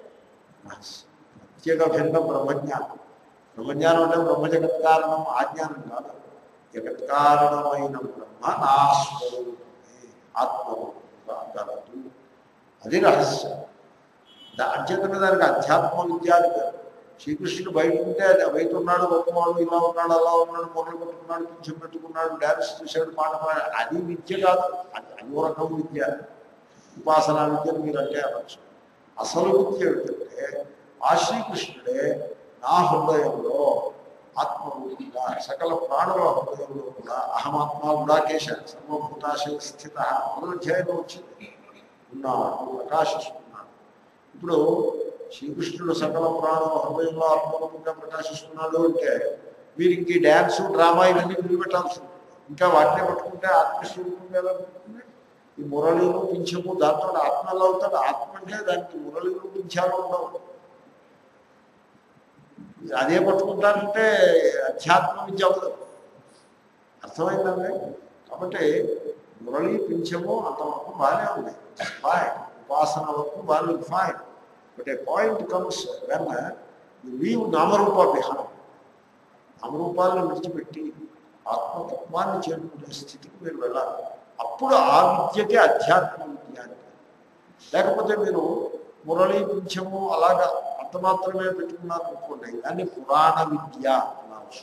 Speaker 1: ప్రత్యేక భిన్న బ్రహ్మజ్ఞానం. బ్రహ్మజ్ఞానం అంటే బ్రహ్మ జగత్కారణం, ఆజ్ఞానం కాదు. జగత్కారణమైన బ్రహ్మ నా స్వరూపమే, ఆత్మరూపంగా గలదు. అది రహస్యం. అత్యంతగా దానికి అధ్యాత్మ విద్య అని పేరు. శ్రీకృష్ణుడు బయట ఉంటే అది బయట ఉన్నాడు, గొప్పవాడు, ఇలా ఉన్నాడు, అలా ఉన్నాడు, మొదలు పెట్టుకున్నాడు, పింఛం పెట్టుకున్నాడు, డ్యాన్స్ చేశాడు, పాట పాడాడు, అది విద్య కాదు. అది అదో రకం విద్య. ఉపాసనా విద్యను మీరంటే అనొచ్చు. అసలు విద్య ఏమిటంటే ఆ శ్రీకృష్ణుడే నా హృదయంలో ఆత్మరూపంగా సకల ప్రాణుల హృదయంలో కూడా అహమాత్మ గుడాకేశ సర్వభూతాశయ స్థిత మొదటి అధ్యాయంలో వచ్చింది. ఉన్నాడు, ప్రకాశిస్తున్నాడు. ఇప్పుడు శ్రీకృష్ణుడు సకల ప్రాణుల హృదయంలో ఆత్మరూపంగా ప్రకాశిస్తున్నాడు అంటే మీరు ఇంక ఈ డ్యాన్సు డ్రామా ఇవన్నీ వదిలిపెట్టాల్సి ఉంటుంది. ఇంకా వాటినే పట్టుకుంటే ఆత్మస్వరూపంగా ఎలా ఉంటుంది? ఈ మురళీలు పింఛము దాంతో ఆత్మ ఎలా అవుతాడు? ఆత్మ అంటే దానికి మురళీలు పింఛాలు ఉండవు. అదే పట్టుకుంటానంటే అధ్యాత్మ విద్య అవ్వదు. అర్థమైందండి? కాబట్టి మురళీ పింఛము అంతవరకు బాగానే ఉంది, ఫైన్. ఉపాసన వరకు బాగా fine. But a point comes when you leave నామరూపాభిహారం. నామరూపాలను విడిచిపెట్టి ఆత్మతత్వాన్ని చేరుకునే స్థితికి మీరు వెళ్ళాలి. అప్పుడు ఆ విద్యకే అధ్యాత్మ విద్య అని. లేకపోతే మీరు మురళీ పింఛము అలాగా అంత మాత్రమే పెట్టుకున్నారు అనుకోండి, దాన్ని పురాణ విద్య అన్నారు.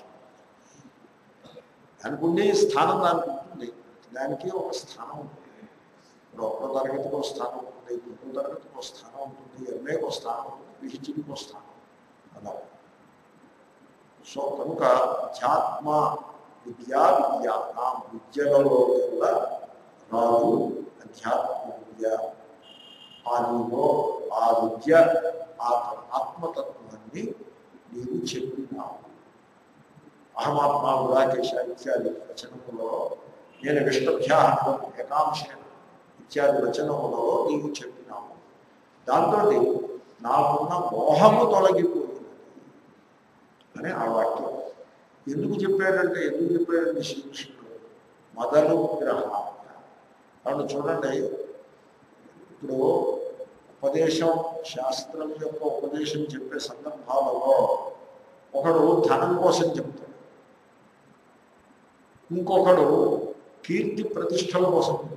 Speaker 1: దానికి ఉండే స్థానం దానికి ఉంటుంది. దానికి ఒక స్థానం ఉంటుంది. ఇప్పుడు ఒకటో తరగతికి ఒక స్థానం ఉంటుంది, రెండో తరగతికి ఒక స్థానం ఉంటుంది, ఎంఏకి ఒక స్థానం ఉంటుంది, పిహెచ్డీకి ఒక స్థానం అలా. సో కనుక అధ్యాత్మ విద్యా విద్యాన విద్యలలో కూడా రాదు అధ్యాత్మ విద్య. ఆ నీలో ఆ విద్య ఆ ఆత్మతత్వాన్ని నీవు చెప్పినావు. అహమాత్మ గుడాకేశ ఇత్యాది వచనములో నేను విష్ణుభ్యాహం ఏకాంశం ఇత్యాది వచనములో నీవు చెప్పినావు. దాంతో నాకున్న మోహము తొలగిపోయినది అని ఆ వాక్యం. ఎందుకు చెప్పాడంటే ఎందుకు చెప్పాడంటే శ్రీకృష్ణుడు మదనుగ్రహ. కాబట్టి చూడండి, ఇప్పుడు ఉపదేశం, శాస్త్రం యొక్క ఉపదేశం చెప్పే సందర్భాలలో ఒకడు ధనం కోసం చెప్తాడు, ఇంకొకడు కీర్తి ప్రతిష్టల కోసం చెప్తాడు.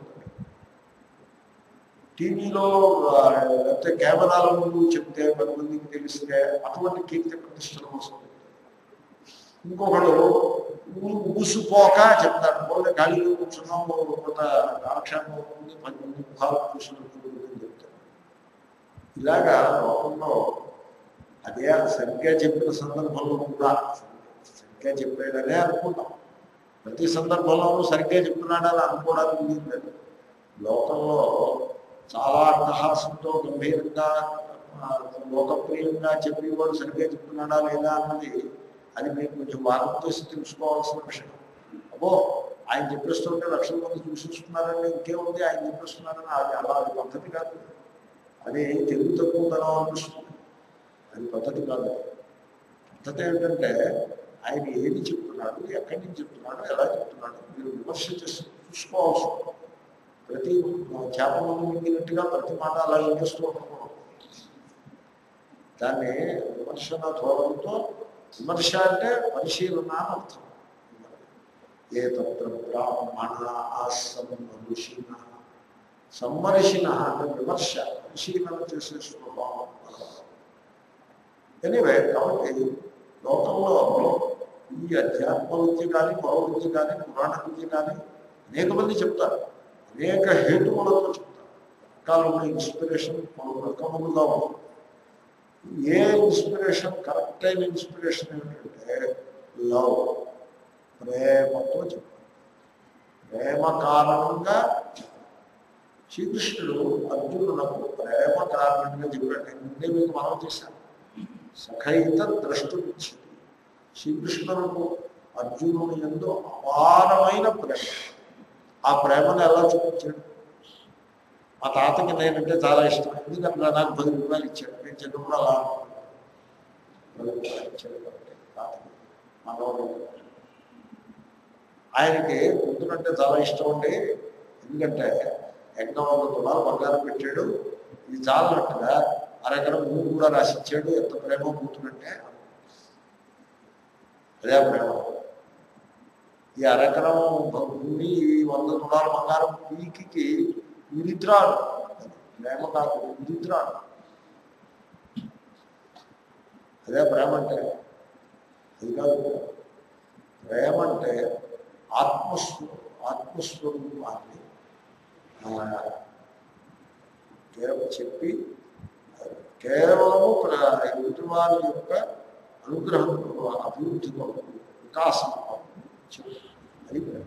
Speaker 1: టీవీలో లేకపోతే కెమెరాల ముందు చెప్తే పది మందికి తెలిస్తే అటువంటి కీర్తి ప్రతిష్టల కోసం చెప్తాడు. ఇంకొకడు ఊసిపోక చెప్తాడు, పోతే గాలిలో కూర్చున్నాం కొంత కాలక్షేపం అవుతుంది, పది మంది ముఖాలు కూర్చున్నట్టు చెప్తాడు. ఇలాగా లోకంలో అదే సరిగ్గా చెప్పిన సందర్భంలో కూడా సరిగ్గా చెప్పాడనే అనుకుంటాం. ప్రతి సందర్భంలోనూ సరిగ్గా చెప్తున్నాడని అనుకోవడానికి వీలు లేదు. లోకంలో చాలా అట్టహాసంతో గంభీరంగా లోకప్రియంగా చెప్పేవాడు సరిగ్గా చెప్తున్నాడా లేదా అన్నది అది మీరు కొంచెం వారం చేసి తెలుసుకోవాల్సిన విషయం. అబ్బో ఆయన చెప్పేస్తుంటే లక్షల మంది చూసేస్తున్నారని ఇంకేముంది ఆయన చెప్పేస్తున్నారని అది అలా అది పద్ధతి కాదు. అది తెలుగు తక్కువతనం అనిపిస్తుంది. అది పద్ధతి కాదు. పద్ధతి ఏమిటంటే ఆయన ఏది చెప్తున్నాడు, ఎక్కడి నుంచి చెప్తున్నాడు, ఎలా చెప్తున్నాడు మీరు విమర్శ చేసి చూసుకోవాల్సి. ప్రతి చేప ముందు మింగినట్టుగా ప్రతి మాట అలా చేస్తూ ఉండకూడదు. దాన్ని విమర్శన ధోరణితో, విమర్శ అంటే పరిశీలన అని అర్థం. ఏ తత్ర బ్రాహ్మణ ఆసమర్షిణ, సంవర్షిణ అంటే విమర్శ, పరిశీలన చేసే స్వభావం. ఎనీవే, కాబట్టి లోకంలో ఈ అధ్యాత్మ విద్య కానీ, మరో విద్య కానీ, పురాణ విద్య కానీ అనేక మంది చెప్తారు, అనేక హేతువులతో చెప్తారు. రకాలున్న ఇన్స్పిరేషన్ పలు రకములుగా ఉంటుంది. ఏ ఇన్స్పిరేషన్ కరెక్ట్ అయిన ఇన్స్పిరేషన్ ఏమిటంటే లవ్, ప్రేమతో చెప్పాలి. ప్రేమ కారణంగా శ్రీకృష్ణుడు అర్జునులకు ప్రేమ కారణంగా చెప్పాడు. ముందే మీకు మనం చేశాను, సఖైత ద్రష్టునిచ్చి శ్రీకృష్ణులకు అర్జునుని యందు అపారమైన ప్రేమ. ఆ ప్రేమను ఎలా చూపించాడు? మా తాతకి నేనంటే చాలా ఇష్టం, ఎందుకంటే నాకు పది రూపాయలు ఇచ్చాడు, నేను చిన్నప్పుడు అలా పది రూపాయలు ఇచ్చాడు కాబట్టి తాతకి మనోడు. ఆయనకి కూతురంటే చాలా ఇష్టం అండి, ఎందుకంటే యజ్ఞం వంద తులాలు బంగారం పెట్టాడు, ఇది చాలన్నట్టుగా అరెకరం భూమి కూడా రాసిచ్చాడు. ఎంత ప్రేమ కూతురంటే అదే ప్రేమ. ఈ అరెకరం భూమి, ఈ వంద తులాల బంగారం పీకి విరిద్రాడు. ప్రేమ కాదు, విరిద్రాడు. అదే ప్రేమ అంటే. అది కాదు ప్రేమ అంటే. ఆత్మస్వ ఆత్మస్వరూపాన్ని కేవలం చెప్పి కేవలము ఎదుటివారి యొక్క అనుగ్రహం, అభివృద్ధి కొరకు, వికాసం అది ప్రేమ.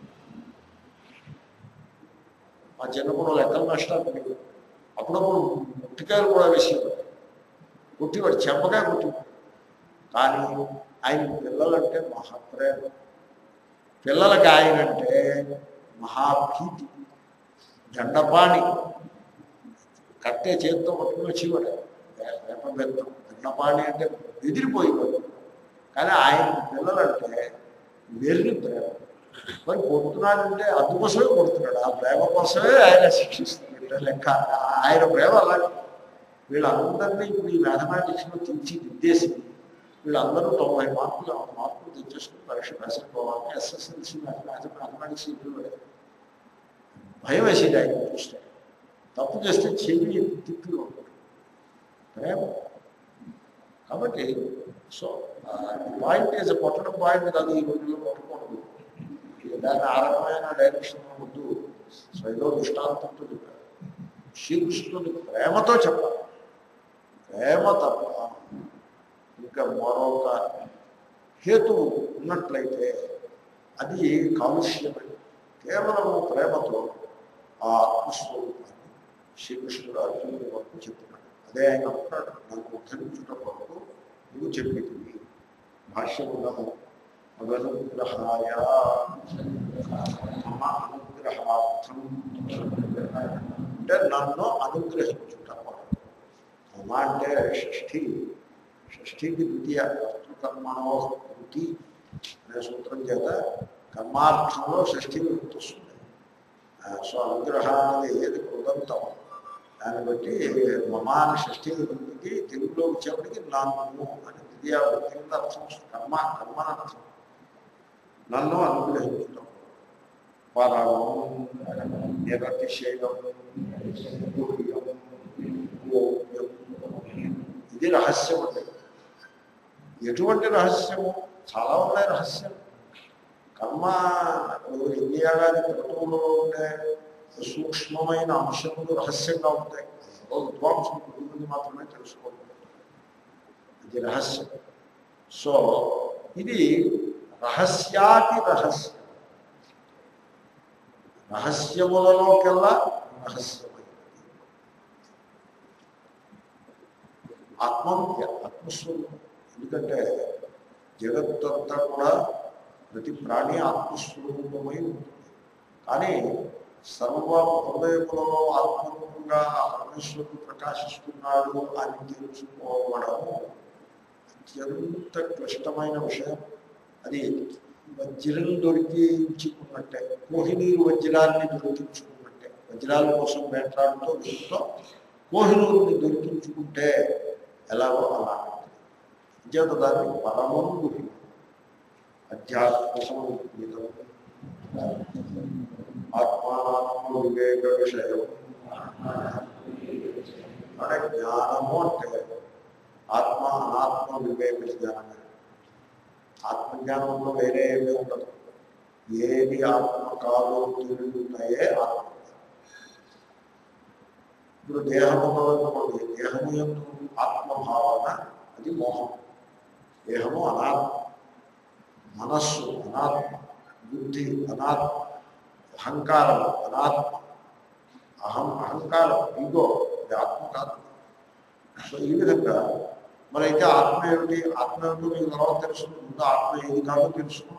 Speaker 1: మా చిన్నప్పుడు లెక్కలు నష్టాలు మీకు అప్పుడప్పుడు ముట్టికాయలు కూడా వేసేవాడు, కొట్టివాడు, చెంపకాయ కొట్టివాడు. కానీ ఆయన పిల్లలంటే మహాప్రేమ. పిల్లలకి ఆయనంటే మహాభీతి, దండపాణి. కట్టే చేతితో పట్టుకుని వచ్చేవాడు, వేప బెత్తం. దండపాణి అంటే ఎదిరిపోయేవాడు. కానీ ఆయన పిల్లలంటే వెర్రి ప్రేమ. మరి కొడుతున్నాడంటే అందుకోసమే కొడుతున్నాడు, ఆ ప్రేమ కోసమే ఆయన శిక్షిస్తున్నాడు లెక్క. ఆయన ప్రేమ అలాంటి. వీళ్ళందరినీ ఇప్పుడు ఈ మ్యాథమెటిక్స్లో తీర్చిదిద్దేసి వీళ్ళందరూ తొంభై మార్కులు మార్కులు తెచ్చేసుకుని పరీక్ష రాసిపోవాలి. ఎస్ఎస్ఎల్సీ మ్యాథమెటిక్స్ ఇంట్లో భయం వేసేది ఆయన చూస్తే. తప్పు చేస్తే చెవి తిప్పి ఉంటుంది ప్రేమ. కాబట్టి సో పాయింట్ ఈజ్ కొట్టడం పాయింట్ కాదు, ఈ రోజుల్లో కొట్టకూడదు. దాన్ని ఆ రకమైన డైరెక్షన్ వద్దు. సో ఏదో దృష్టాంతంతో చెప్పారు. శ్రీకృష్ణుని ప్రేమతో చెప్పాలి. ప్రేమ తప్ప ఇంకా మరొక హేతువు ఉన్నట్లయితే అది కాలుష్యమై. కేవలం ప్రేమతో ఆ ఆత్మస్వరూపాన్ని శ్రీకృష్ణుడు అర్జునుడి వరకు చెప్తున్నాడు. అదే ఆయన అంటున్నాడు, నాకు ఉద్ధరించుట వరకు నువ్వు చెప్పేది భాష్యములను మదనుగ్రహాయ మమ అనుగ్రహార్థం అంటే నన్ను అనుగ్రహించుట వరకు. మమ అంటే షష్ఠి, షష్ఠికి ద్వితీయ కర్తృకర్మణో వృత్తి అనే సూత్రం చేత కర్మార్థంలో షష్ఠి వృత్తి వస్తుంది. సో అనుగ్రహం అనేది ఏది కృతంతం, దాన్ని బట్టి మమాన షష్ఠి వృత్తికి తెలుగులో వచ్చేప్పటికి నన్ను అని ద్వితీయ వృత్తి కింద అర్థం వస్తుంది. కర్మ కర్మనర్థం నన్ను అనుగ్రహించడం. పరమం నిరతిశయం ఇది రహస్యం అంటే. ఎటువంటి రహస్యము? చాలా ఉన్నాయి రహస్యం. కర్మ ఇండియాగాది క్రతువులో ఉండే సూక్ష్మమైన అంశములు రహస్యంగా ఉంటాయి. విద్వాంసం గురించి మాత్రమే తెలుసుకోవాలి, ఇది రహస్యం. సో ఇది రహస్యాతి రహస్యం, రహస్యములలోకెల్లా రహస్యమైనది ఆత్మవిద్య, ఆత్మస్వరూపం. ఎందుకంటే జగత్తంతా కూడా ప్రతి ప్రాణి ఆత్మస్వరూపమై ఉంటుంది. కానీ సర్వ హృదయములలో ఆత్మరూపంగా పరమేశ్వరుడు ప్రకాశిస్తున్నాడు అని తెలుసుకోవడము అత్యంత క్లిష్టమైన విషయం. అది వజ్రం దొరికించుకున్నట్టే, కోహినూరు వజ్రాన్ని దొరికించుకున్నట్టే. వజ్రాల కోసం వేటాడుతూ వీటితో కోహినూరుని దొరికించుకుంటే ఎలాగో అలా చేత దాన్ని పరమము అధ్యాత్మ సంగీతం ఆత్మానాత్మ వివేక విషయం అంటే జ్ఞానము అంటే ఆత్మ అనాత్మ వివేక జ్ఞానమే. ఆత్మజ్ఞానంలో వేరే ఏమీ ఉండదు. ఏది ఆత్మ కాదో తిరుగుతాయే ఆత్మ. ఇప్పుడు దేహము ఉన్నదనుకోండి, దేహము యొక్క ఆత్మభావన అది మోహం. దేహము అనాత్మ, మనస్సు అనాత్మ, బుద్ధి అనాత్మ, అహంకారం అనాత్మ. అహం అహంకారం ఈగో ఇది ఆత్మ కాదు. సో ఈ విధంగా మరి అయితే ఆత్మ ఏమిటి, ఆత్మ ఏమిటో మీకు తర్వాత తెలుసుకుని ముందు ఆత్మ ఏది కాదో తెలుసుకో.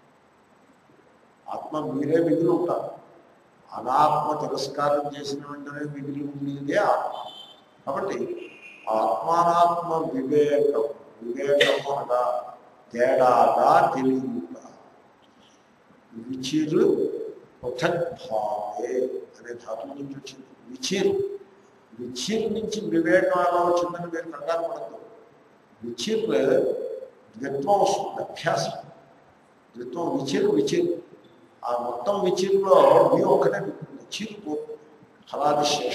Speaker 1: ఆత్మ మీరే మిగిలి ఉంటారు. అనాత్మ తిరస్కారం చేసిన వెంటనే మిగిలి ఉండేదే ఆత్మ. కాబట్టి ఆత్మానాత్మ వివేకం, వివేకము అనగా తేడాగా తెలియట. విచిరు పృథగ్భావే అనే ధాతు నుంచి వచ్చింది. విచిర్ విచిర్ నుంచి వివేకం ఎలా వచ్చిందని మీరు కంగారు పడద్దు. విచిర్ ద్విత్వం వస్తుంది, అభ్యాసం. ద్విత్వం విచిర్ విచిర్ ఆ మొత్తం విచిర్లో వి ఒకటే విచిర్ ఫలాది శేష.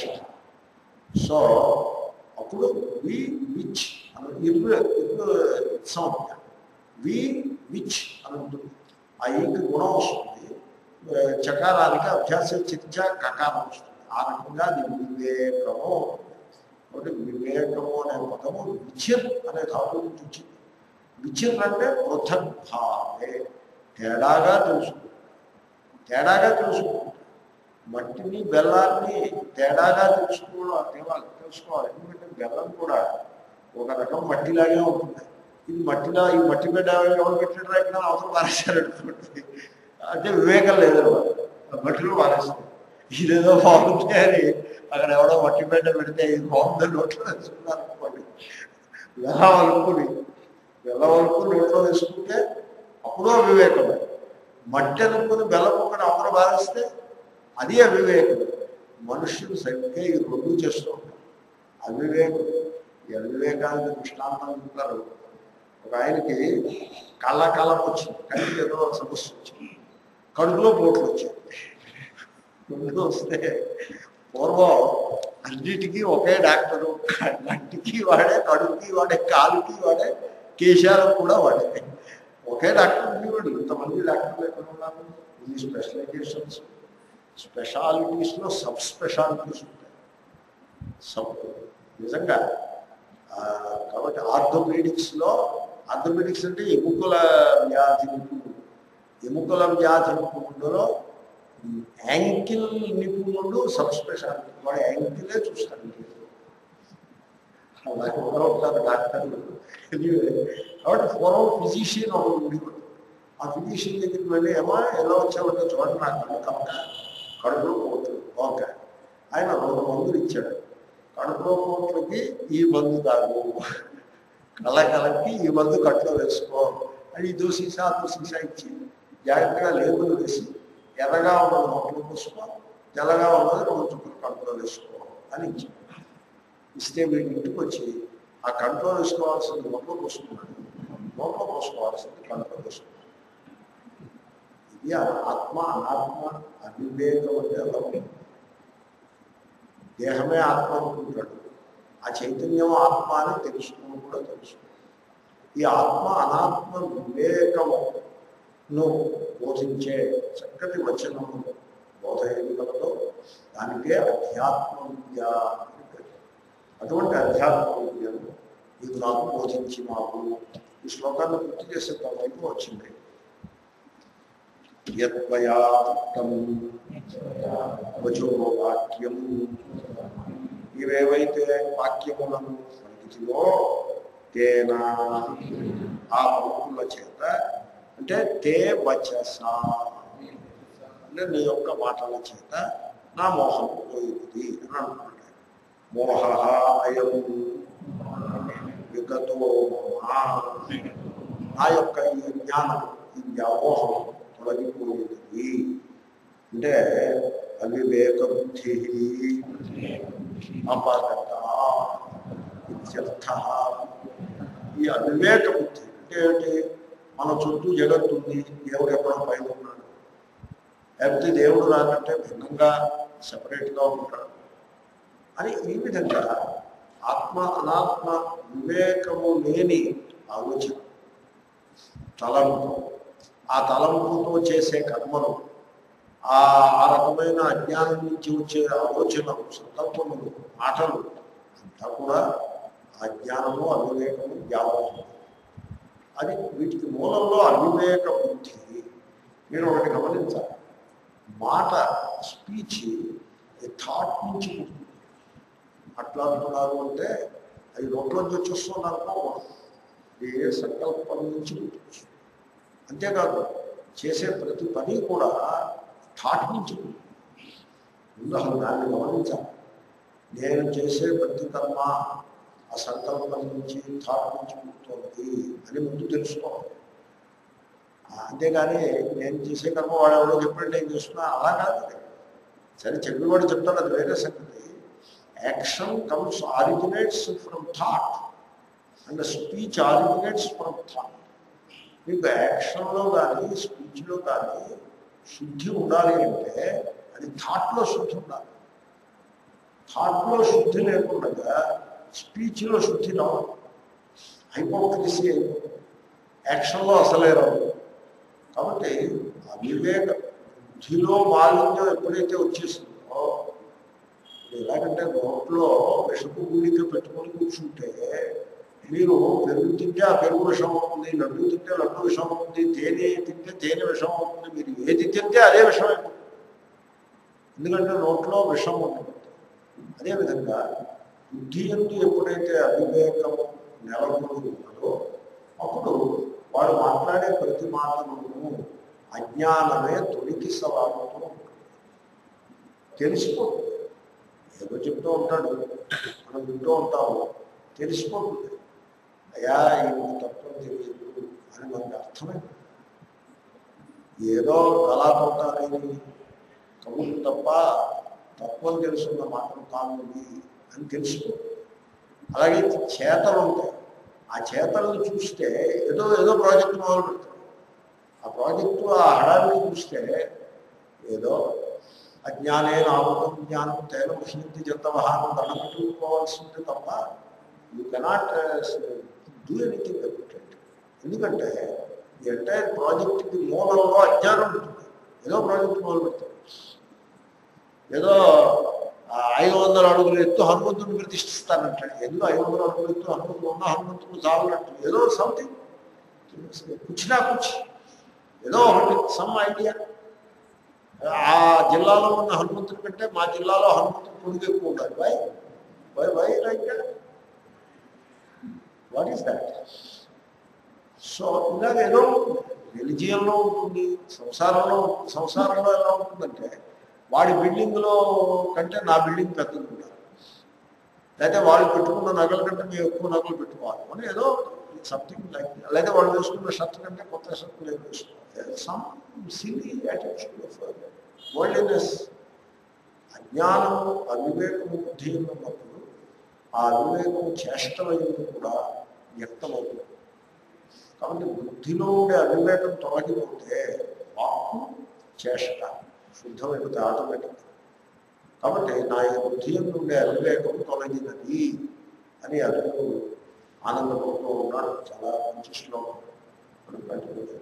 Speaker 1: సో అప్పుడు వి విచ్ అని ఇర్రు ఇర్రు సంజ్ఞ వి విచ్ అని ఉంటుంది. ఆ ఈకి గుణం వస్తుంది, చకారానికి అభ్యాస చర్చ కకారం వస్తుంది. ఆ రకంగా అది వివేకము. కాబట్టి వివేకము అనే పదము విచిర్ అనే ధాతువు నుంచి వచ్చింది. విచిర్ అంటే పృథగ్భావే, తేడాగా తెలుసుకుంటుంది. తేడాగా తెలుసుకుంటుంది. మట్టిని బెల్లాన్ని తేడాగా తెలుసుకోవడం తేవాలి తెలుసుకోవాలి. ఎందుకంటే బెల్లం కూడా ఒక రకం మట్టిలాగే ఉంటుంది. ఇది మట్టిలా ఈ మట్టి బిడ్డ ఎవరు పెట్టిన ఇక్కడ అవసరం పారేశారు అనుకోండి, అంటే వివేకం లేదన్నమాట. మట్టిలో పారేస్తారు. ఇదేదో బాగుంది అని అక్కడ ఎవడో మట్టి బిడ్డ పెడితే ఇది బాగుందని నోట్లో వేసుకున్నారు అనుకోండి. వెల వలుపుని వెల వలుపు నోట్లో వేసుకుంటే అప్పుడో వివేకమే. మట్టి అనుకుని బెల్లం ఒకటి అవసరం పారేస్తే అది అవివేకం. మనుషులు సరిగ్గా ఈ రెండు చేస్తూ ఉంటారు. అవివేకం ఈ అవివేకానికి దృష్టాంతం చెప్తారు. ఒక ఆయనకి కళ్ళ కళ్ళం వచ్చింది, కంటికి ఏదో సమస్య వచ్చింది, కడుపులో పోట్లు వచ్చాయి. కడుపులో వస్తే పూర్వం అన్నిటికీ ఒకే డాక్టరు, కంటికి వాడే, కడుపుకి వాడే, కాలుకి వాడే, కేశాలకు కూడా వాడే. ఒకే డాక్టర్ ఉండేవాడు. ఇంతమంది డాక్టర్లు ఎక్కడ ఉన్నారు? ఇన్ని స్పెషలైజేషన్స్, స్పెషాలిటీస్లో సబ్ స్పెషాలిటీస్ ఉంటాయి. సబ్ నిజంగా కాబట్టి ఆర్థోపెడిక్స్లో, ఆర్థోపెడిక్స్ అంటే ఎముకల వ్యాధి నిపుణుడు, ఎముకల వ్యాధి నిపుణుడులో యాంకిల్ నిపుణుడు సబ్ స్పెషాలిటీ. వాడు యాంకిలే చూస్తాడు. అలాగే ఎవరో ఉంటారు డాక్టర్లు. కాబట్టి పూర్వం ఫిజిషియన్ ఒకరు ఉండేవాడు. ఆ ఫిజిషియన్ దగ్గరికి వెళ్ళి ఏమో ఎలా వచ్చామంటే చూడండి నాకు కళ్ళు కనుక కడుపులో పోతుంది. ఓకే, ఆయన రెండు మందులు ఇచ్చాడు. కడుపులో పోట్లకి ఈ మందు తాగు, కళ్ళ కలకి ఈ మందు కట్లో వేసుకో అని ఇదో సీసా అదో సీసా ఇచ్చి జాగ్రత్తగా లేబుల్ వేసి ఎర్రగా ఉన్నది మొక్కలు పోసుకో, తెల్లగా ఉన్నది రెండు చుక్కలు కడుపులో వేసుకో అని ఇచ్చాడు. ఇస్తే వీడి ఇంటికి వచ్చి ఆ కంట్లో వేసుకోవాల్సింది మొక్కలు పోసుకున్నాడు, మొక్కలు పోసుకోవాల్సింది కంట్లో వేసుకున్నాడు. ఇది ఆత్మ అనాత్మ అవివేకం అంటే అలా ఉంటుంది. దేహమే ఆత్మ అనుకుంటాడు, ఆ చైతన్యం ఆత్మ అని తెలుసుకుని కూడా తెలుసు. ఈ ఆత్మ అనాత్మ వివేకమును బోధించే చక్కటి వచనము బోధ ఎన్నికలతో దానికే అధ్యాత్మ విద్య. అటువంటి అధ్యాత్మ విద్యను నీకు నాకు బోధించినావు. ఈ శ్లోకాన్ని పూర్తి చేసే వైపు వచ్చింది. యత్వయాత్తం వచో వాక్యం, ఇవేవైతే వాక్యములను పలికితివో తేనా ఆ పలుకుల చేత అంటే తే వచస అంటే నీ యొక్క మాటల చేత నా మోహం పోయింది అని అంటున్నాడు. మోహ అయం విగతో నా యొక్క ఈ జ్ఞానం ఈ వ్యామోహం తొలగిపోయింది. అంటే అవివేక బుద్ధి అపగత ఇత్యర్థ. ఈ అవివేక బుద్ధి అంటే ఏంటి? మన చుట్టూ జగత్తు ఉంది, దేవుడు ఎక్కడో పైన ఉన్నాడు, లేకపోతే దేవుడు రాకంటే భిన్నంగా సపరేట్గా ఉంటాడు అని ఈ విధంగా ఆత్మ అనాత్మ వివేకము లేని ఆలోచన, తలంపు, ఆ తలంపుతో చేసే కర్మలు, ఆ ఆ రకమైన అజ్ఞానం నుంచి వచ్చే ఆలోచనలు, సంకల్పములు, మాటలు అంతా కూడా అజ్ఞానము, అవివేకము, వ్యామోహము. అది వీటికి మూలంలో అవివేక బుద్ధి. మీరు ఒకటి గమనించాలి, మాట స్పీచ్ థాట్ నుంచి పుట్టింది. మాట్లాడుతున్నారు అంటే అది నోట్లోంచి వచ్చేస్తుంది అనుకోకూడదు, ఏ సంకల్పం నుంచి పుట్టచ్చు. అంతేకాదు చేసే ప్రతి పని కూడా థాట్ నుంచి పుట్టింది. ముందు అసలు దాన్ని గమనించాలి. నేను చేసే ప్రతి కర్మ ఆ సంకల్పం నుంచి, థాట్ నుంచి పుట్టుతుంది అని ముందు తెలుసుకోవాలి. అంతేగాని నేను చేసే కర్మ వాడు ఎవరో చెప్పినట్టు నేను చేస్తున్నా అలా కాదు. సరే చెప్పేవాడు చెప్తాడు, అది వేరే సంగతి. Action comes originates from thought and speech originates from thought. మీకు యాక్షన్లో కానీ స్పీచ్లో కానీ శుద్ధి ఉండాలి అంటే అది థాట్లో శుద్ధి ఉండాలి. థాట్లో శుద్ధి లేకుండా స్పీచ్లో శుద్ధి రావు, హైపోక్రసీ అయిపోతుంది, యాక్షన్లో అసలే రావు. కాబట్టి అవివేక బుద్ధిలో మాలిన్యం ఎప్పుడైతే వచ్చేసిందో, ఎలాగంటే నోట్లో విషపు గుళిక పెట్టుకొని కూర్చుంటే మీరు పెరుగు తింటే ఆ పెరుగు విషం అవుతుంది, లడ్డు తింటే లడ్డు విషం అవుతుంది, తేనె తింటే తేనె విషం అవుతుంది, మీరు ఏది తింటే అదే విషం అయిపోతుంది. ఎందుకంటే నోట్లో విషం ఉంటుంది. అదేవిధంగా బుద్ధి ఎందు ఎప్పుడైతే అవివేకము నెలకొని ఉన్నదో అప్పుడు వాడు మాట్లాడే ప్రతి మాటలను అజ్ఞానమే తొలికి సవాలుతో ఉంటుంది. తెలిసిపోతుంది. ఏదో చెప్తూ ఉంటాడు, మనం వింటూ ఉంటాము, తెలిసిపోతుంది. అయ్యా ఈ తత్వం తెలియదు అని మనకు అర్థమైంది. ఏదో కళాపోతానేది కబుర్లు తప్ప తత్వం తెలుసున్న మాటలు కాదు అని తెలుసుకోండి. అలాగే చేతలు ఉంటాయి, ఆ చేతలను చూస్తే ఏదో ఏదో ప్రాజెక్టు మొదలు పెడతాడు. ఆ ప్రాజెక్టు ఆ హడావిని చూస్తే ఏదో అజ్ఞానేన ఆవృతం జ్ఞానం తేన ముష్యంతి జంతవహారం దండం పెట్టుకోవాల్సి ఉంటుంది తప్ప you cannot do anything about it. ఎందుకంటే ఈ ఎంటైర్ ప్రాజెక్టుకి మూలంలో అజ్ఞానం ఉంటుంది. ఏదో ప్రాజెక్టు మొదలు పెడతాడు, ఏదో ఐదు వందల అడుగులు ఎత్తు హనుమంతుడిని ప్రతిష్ఠిస్తానంటాడు. ఏదో ఐదు వందల అడుగులు ఎత్తు హనుమంతుడు ఉన్న హనుమంతుడు చాలన్నట్టు ఏదో సంథింగ్ కూర్చున్నా కూర్చి ఏదో ఒకటి సమ్ ఐడియా. ఆ జిల్లాలో ఉన్న హనుమంతుడి కంటే మా జిల్లాలో హనుమంతుడు పొడుగు ఎక్కువ ఉండాలి. Why why why like that? What is that? So ఇలాగ ఏదో రిలిజియన్లో ఉంటుంది, సంసారంలో సంసారంలో ఎలా ఉంటుందంటే వాడి బిల్డింగ్లో కంటే నా బిల్డింగ్ పెద్దది ఉండాలి, లేకపోతే వాళ్ళు పెట్టుకున్న నగల కంటే మేము ఎక్కువ నగలు పెట్టుకోవాలి అని ఏదో సంథింగ్ లైక్. లేదా వాళ్ళు వేసుకున్న షర్ట్ కంటే కొత్త షర్ట్ లేదు వేసుకోవాలి. Some silly attitude of worldliness. అజ్ఞానము, అవివేకము బుద్ధి ఉన్నప్పుడు ఆ అవివేకము చేష్టమైనది కూడా వ్యక్తమవుతుంది. కాబట్టి బుద్ధిలో ఉండే అవివేకం తొలగిపోతే వాక్కు చేష్ట శుద్ధమైపోతే ఆటోమేటిక్. కాబట్టి నా బుద్ధి ఉండే అవివేకం తొలగినది అని అర్జునుడు ఆనందపడుతూ ఉన్నాడు. చాలా మంచి శ్లోకం. మనం బయటకు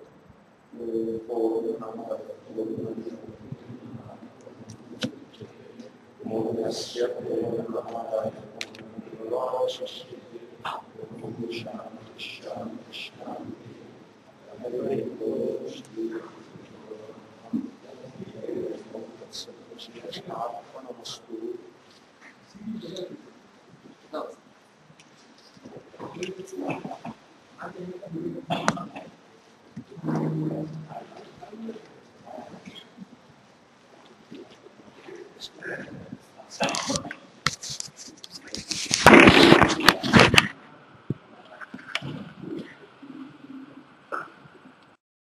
Speaker 1: ఆత్మనమస్తు. No. Stand.